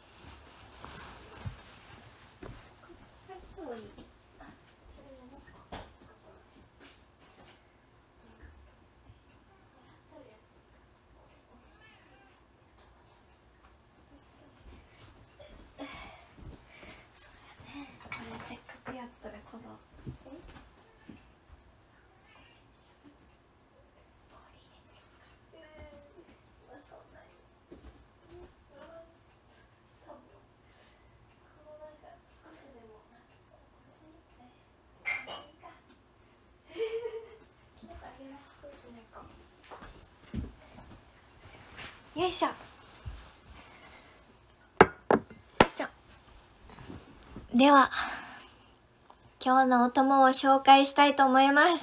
せっかくやったらこのよいしょよいしょ。では今日のお供を紹介したいと思います。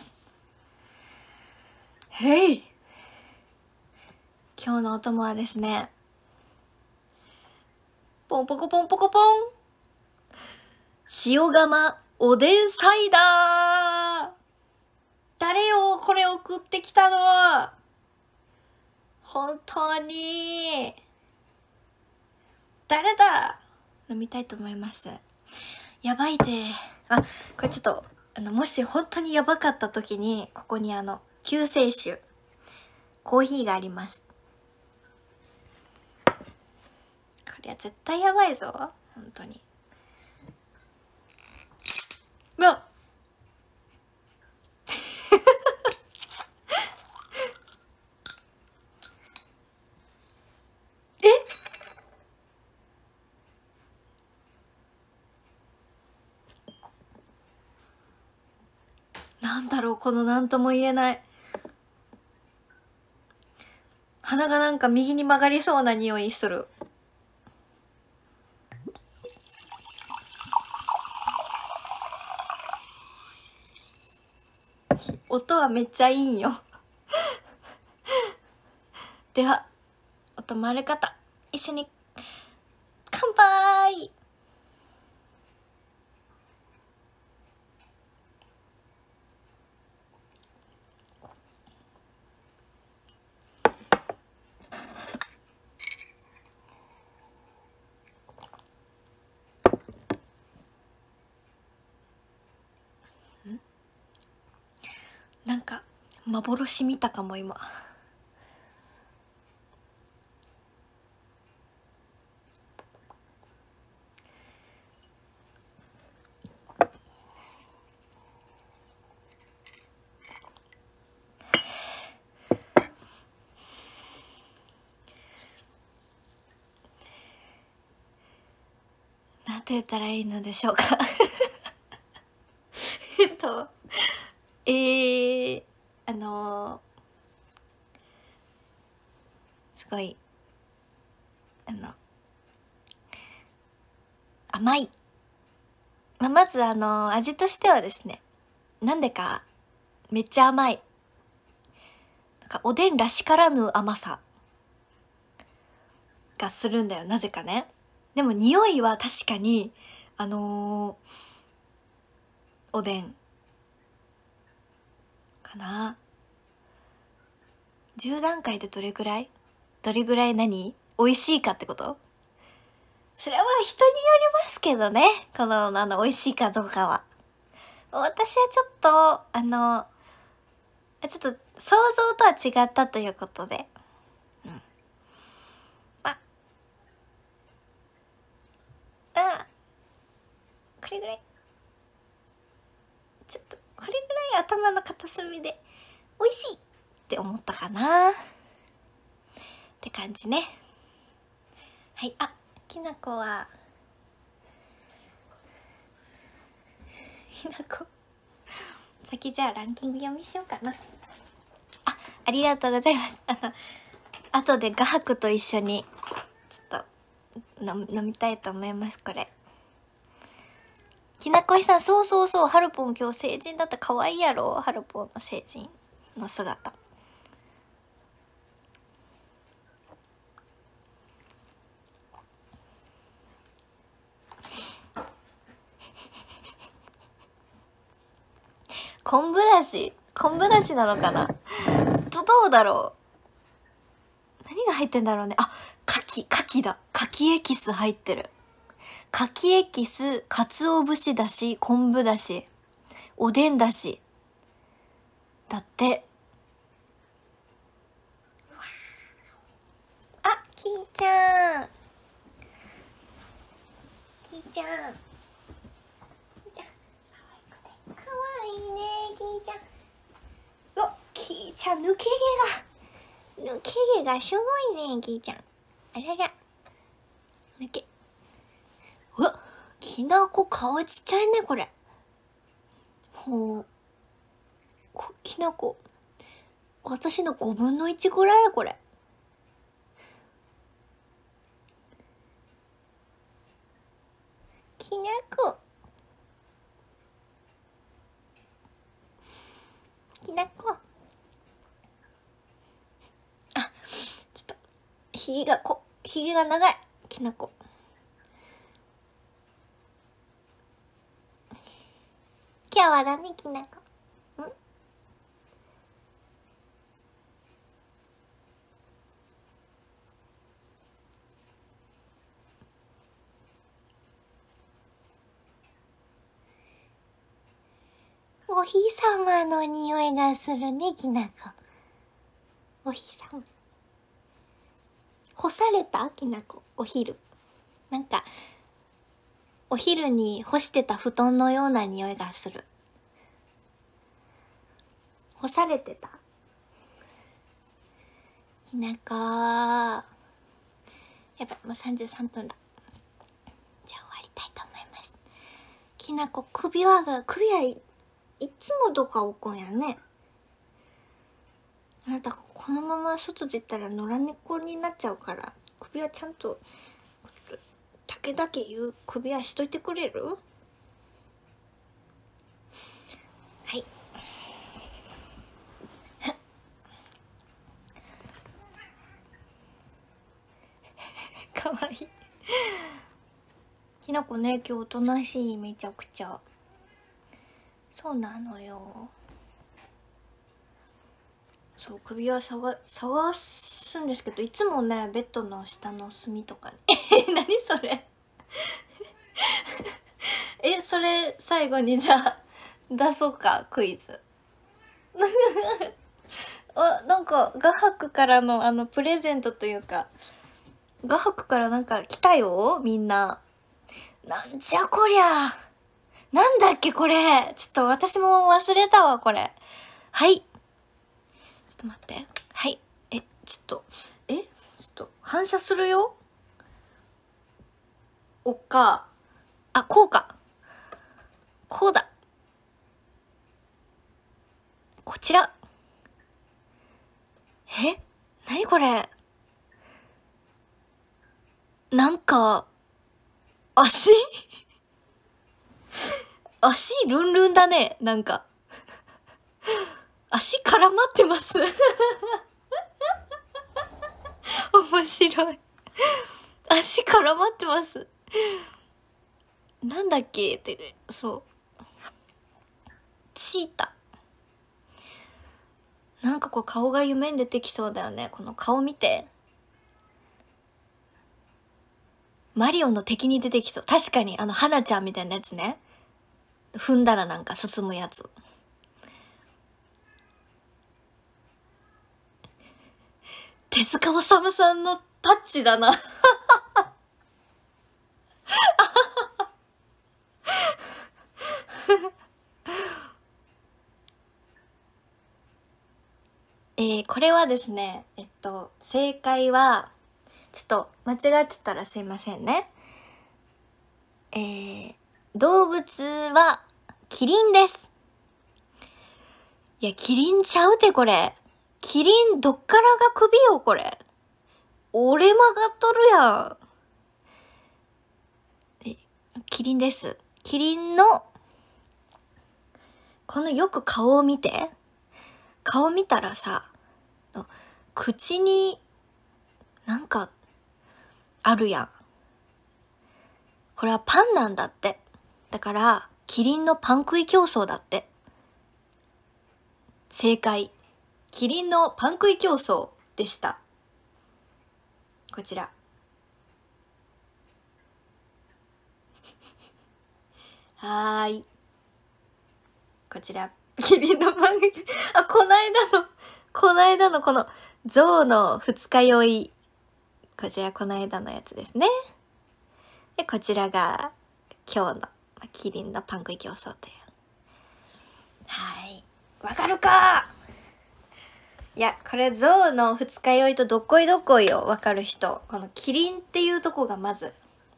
へい。今日のお供はですね、ポンポコポンポコポン、塩釜おでんサイダー。誰よこれ送ってきたの。本当に誰だ。飲みたいと思います。やばいで。これちょっともし本当にやばかった時にここに救世主コーヒーがあります。これは絶対やばいぞ、本当に。うわっなんだろう、このなんとも言えない。鼻がなんか右に曲がりそうな匂いする。音はめっちゃいいんよでは音もある方一緒に乾杯。なんか幻見たかも今。なんて言ったらいいのでしょうかすごい甘い。まず味としてはですね、なんでかめっちゃ甘い。なんかおでんらしからぬ甘さがするんだよ、なぜかね。でも匂いは確かにおでんかな。10段階でどれぐらい美味しいかってこと？それは人によりますけどね、この美味しいかどうかは。私はちょっと想像とは違ったということで、これぐらい、ちょっとこれぐらい頭の片隅で美味しいって思ったかなって感じね。はい、きなこはきなこ先じゃあランキング読みしようかな。ありがとうございます。後で画伯と一緒にちょっと飲みたいと思います。これきなこひさん、そうそうそう、ハルポン今日成人だった。可愛いやろ、ハルポンの成人の姿。昆布だしなのかな。どうだろう。何が入ってんだろうね。あ、牡蠣だ。牡蠣エキス入ってる。牡蠣エキス、鰹節だし、昆布だし、おでんだしだって。あ、きーちゃん、きーちゃん、かわいいね、きーちゃん。お、きーちゃん、抜け毛がすごいね、きーちゃん。あらら、抜け。うわ、きなこ顔ちっちゃいね、これ。ほう、きなこ私の5分の1ぐらいや、これ。きなこあ、ちょっとひげが長いきなこ。今日はだね、きなこ。お日様の匂いがするね、きなこ。お日様。干されたきなこ、お昼。なんか、お昼に干してた布団のような匂いがする。干されてたきなこ。やばい、もう33分だ。じゃあ終わりたいと思います。きなこ、首はいつもどか置くんやね。あなたこのまま外出たら野良猫になっちゃうから、首はちゃんと竹だけ言う首はしといてくれる？はい。かわいい。きなこね、今日おとなしい、めちゃくちゃ。そうなのよ。そう、首は探すんですけど、いつもね、ベッドの下の隅とかに何それそれ最後にじゃあ出そうか、クイズなんか画伯からのプレゼントというか、画伯からなんか来たよ、みんな。なんじゃこりゃ。なんだっけこれ。ちょっと私も忘れたわ、これ。はい。ちょっと待って。はい。ちょっと反射するよ。おっか。あ、こうか。こうだ。こちら。なにこれ。なんか、足ルンルンだね。なんか。足絡まってます面白い。足絡まってます。なんだっけって、そう。チータ。なんかこう顔が夢に出てきそうだよね。この顔見て。マリオの敵に出てきそう。確かに花ちゃんみたいなやつね。踏んだらなんか進むやつ。手塚治虫さんのタッチだなこれはですね、正解は、ちょっと間違ってたらすいませんね。動物はキリンです。いや、キリンちゃうて、これ。キリン、どっからが首よ、これ。折れ曲がっとるやん。キリンです。キリンの、このよく顔を見て。顔見たらさ、口に、なんか、あるやん。これはパンなんだって。だから、キリンのパン食い競争だって。正解。キリンのパン食い競争でした。こちら。はーい。こちら。キリンのパン食い、あ、こないだのこの、象の二日酔い。こちら、こないだのやつですね。で、こちらが、今日の、キリンのパン食い競争という。はい。わかるか？いや、これ象の二日酔いとどっこいどっこいをわかる人。このキリンっていうとこがまず。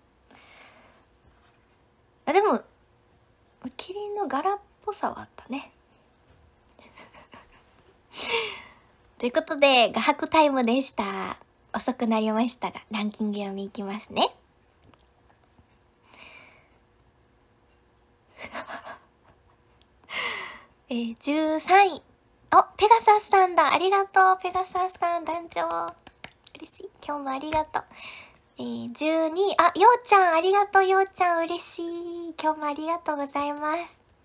あ、でも、キリンの柄っぽさはあったね。ということで、画伯タイムでした。遅くなりましたが、ランキング読みいきますね。13位。お、ペガサスさんだ。ありがとう、ペガサスさん、団長。嬉しい。今日もありがとう。12位。あ、ようちゃん、ありがとう、ようちゃん、嬉しい。今日もありがとうございます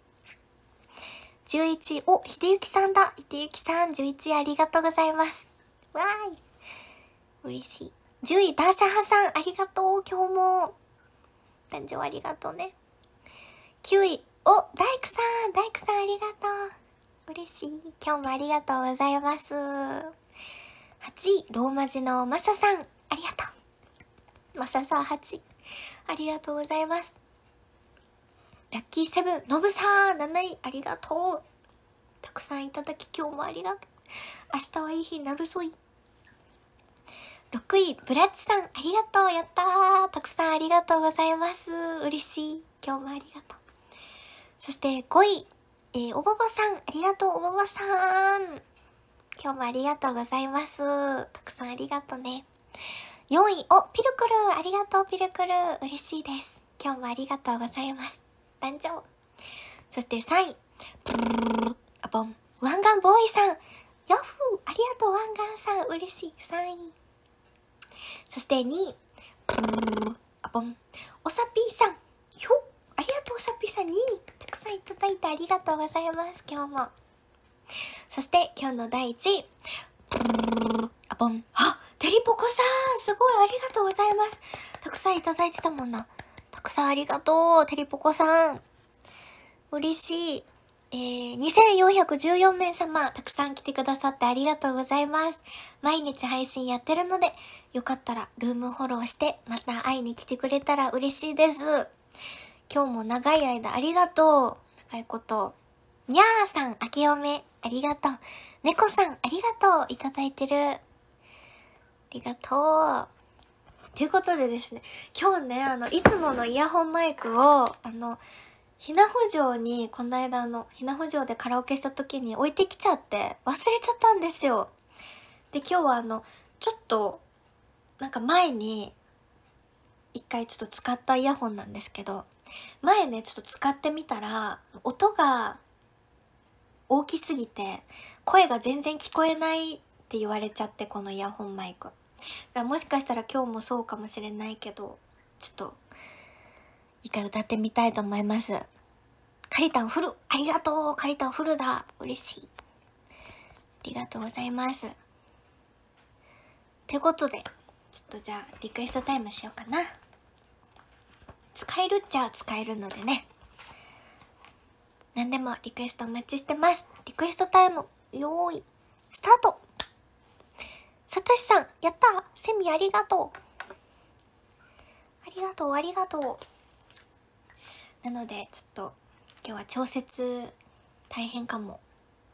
。11位。お、秀幸さんだ。秀幸さん、11位ありがとうございます。わーい。嬉しい。10位、ダーシャハさん、ありがとう、今日も。誕生ありがとうね。9位、お、大工さん、大工さんありがとう。嬉しい。今日もありがとうございます。8位、ローマ字のマサさん、ありがとう。マサさん8位、ありがとうございます。ラッキーセブン、ノブさん、7位、ありがとう。たくさんいただき今日もありがとう。明日はいい日になるそい。6位、ブラッチさん、ありがとう。やったー。たくさんありがとうございます。嬉しい。今日もありがとう。そして5位、おばばさん、ありがとう、おばばさん。今日もありがとうございます。たくさんありがとうね。4位、お、ピルクル、ありがとう、ピルクル。嬉しいです。今日もありがとうございます。団長。そして3位、あぼん、ワンガンボーイさん。ヤッフー、ありがとう、ワンガンさん。嬉しい。3位。そして2位、あぼん、おさぴーさん。ひょ、ありがとう、おさぴーさん。2位。たくさんいただいてありがとうございます。今日も。そして今日の第1位、あぼん、あ、てりぽこさん。すごい、ありがとうございます。たくさんいただいてたもんな。たくさんありがとう、てりぽこさん。嬉しい。2414名様、たくさん来てくださってありがとうございます。毎日配信やってるので、よかったらルームフォローして、また会いに来てくれたら嬉しいです。今日も長い間ありがとう。長いこと。にゃーさん、あけおめ、ありがとう。猫さん、ありがとう。いただいてる。ありがとう。ということでですね、今日ね、いつものイヤホンマイクを、ひなほ城に、この間ひなほ城でカラオケした時に置いてきちゃって、忘れちゃったんですよ。で、今日はちょっと、なんか前に、一回ちょっと使ったイヤホンなんですけど、前ね、ちょっと使ってみたら、音が大きすぎて、声が全然聞こえないって言われちゃって、このイヤホンマイク。だからもしかしたら今日もそうかもしれないけど、ちょっと、一回歌ってみたいと思います。カリタンフル、ありがとう。カリタンフルだ。嬉しい。ありがとうございます。ということで、ちょっとじゃあリクエストタイムしようかな。使えるっちゃ使えるのでね。何でもリクエストお待ちしてます。リクエストタイム、よーい、スタート。さとしさん、やったー。セミありがとう。ありがとう、ありがとう。なので、ちょっと、今日は調節、大変かも。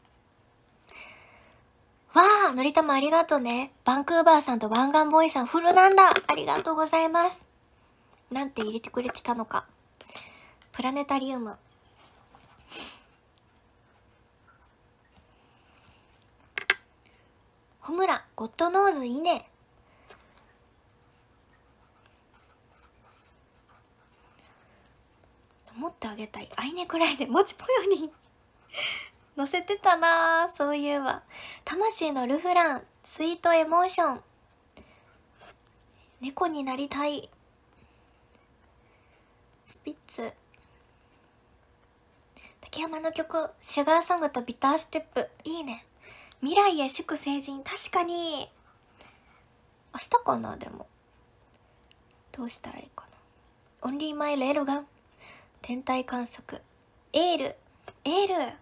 わー、のりたまありがとうね。バンクーバーさんとワンガンボーイさんフルなんだ。ありがとうございます。なんて入れてくれてたのか。プラネタリウム。 ホムラン、ゴッドノーズいいね。持ってあげたい。アイネくらいでもちぽよに載せてたな、そういえば。魂のルフラン、スイートエモーション、猫になりたい、スピッツ、竹山の曲、シュガーソングとビターステップ、いいね。未来へ祝成人、確かに。明日かな、でも。どうしたらいいかな。オンリーマイレールガン、天体観測、エール、エール、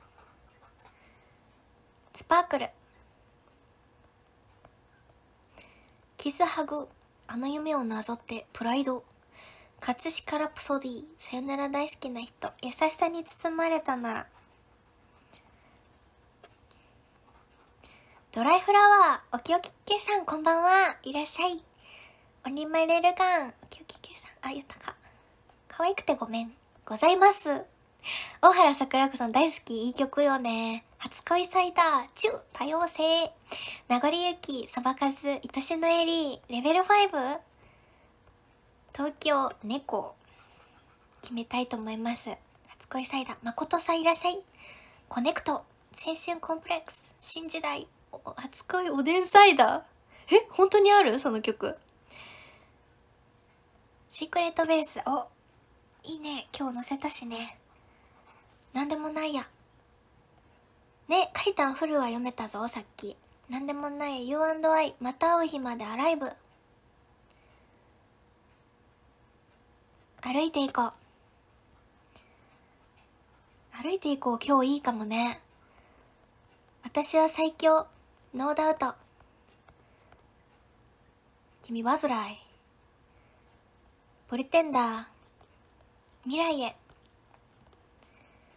スパークル、キスハグ、あの夢をなぞってプライド、葛飾ラプソディ、さよなら大好きな人、優しさに包まれたなら、ドライフラワー、おきおきけさんこんばんは、いらっしゃい。オンリーマイレールガン、おきおきけさん、あ、言ったか。可愛くてごめん、ございます。大原桜子さん大好き、いい曲よね。初恋サイダー、チュー、多様性。名残雪、そばかす、愛しのエリー、レベル 5？ 東京、猫。決めたいと思います。初恋サイダー、誠さんいらっしゃい。コネクト、青春コンプレックス、新時代、初恋おでんサイダー。本当にある？その曲。シークレットベース、お、いいね。今日載せたしね。なんでもないや。ね、カイタンフルは読めたぞ、さっき。なんでもない U&I、また会う日までアライブ。歩いていこう。歩いていこう、今日いいかもね。私は最強、ノーダウト。君はずらい。ポリテンダー、未来へ。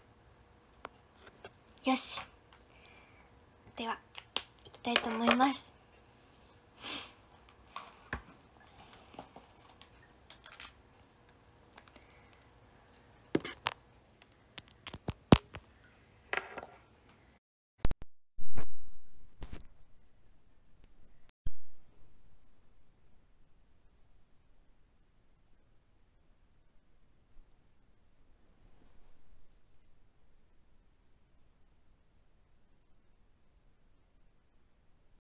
よし。では、行きたいと思います。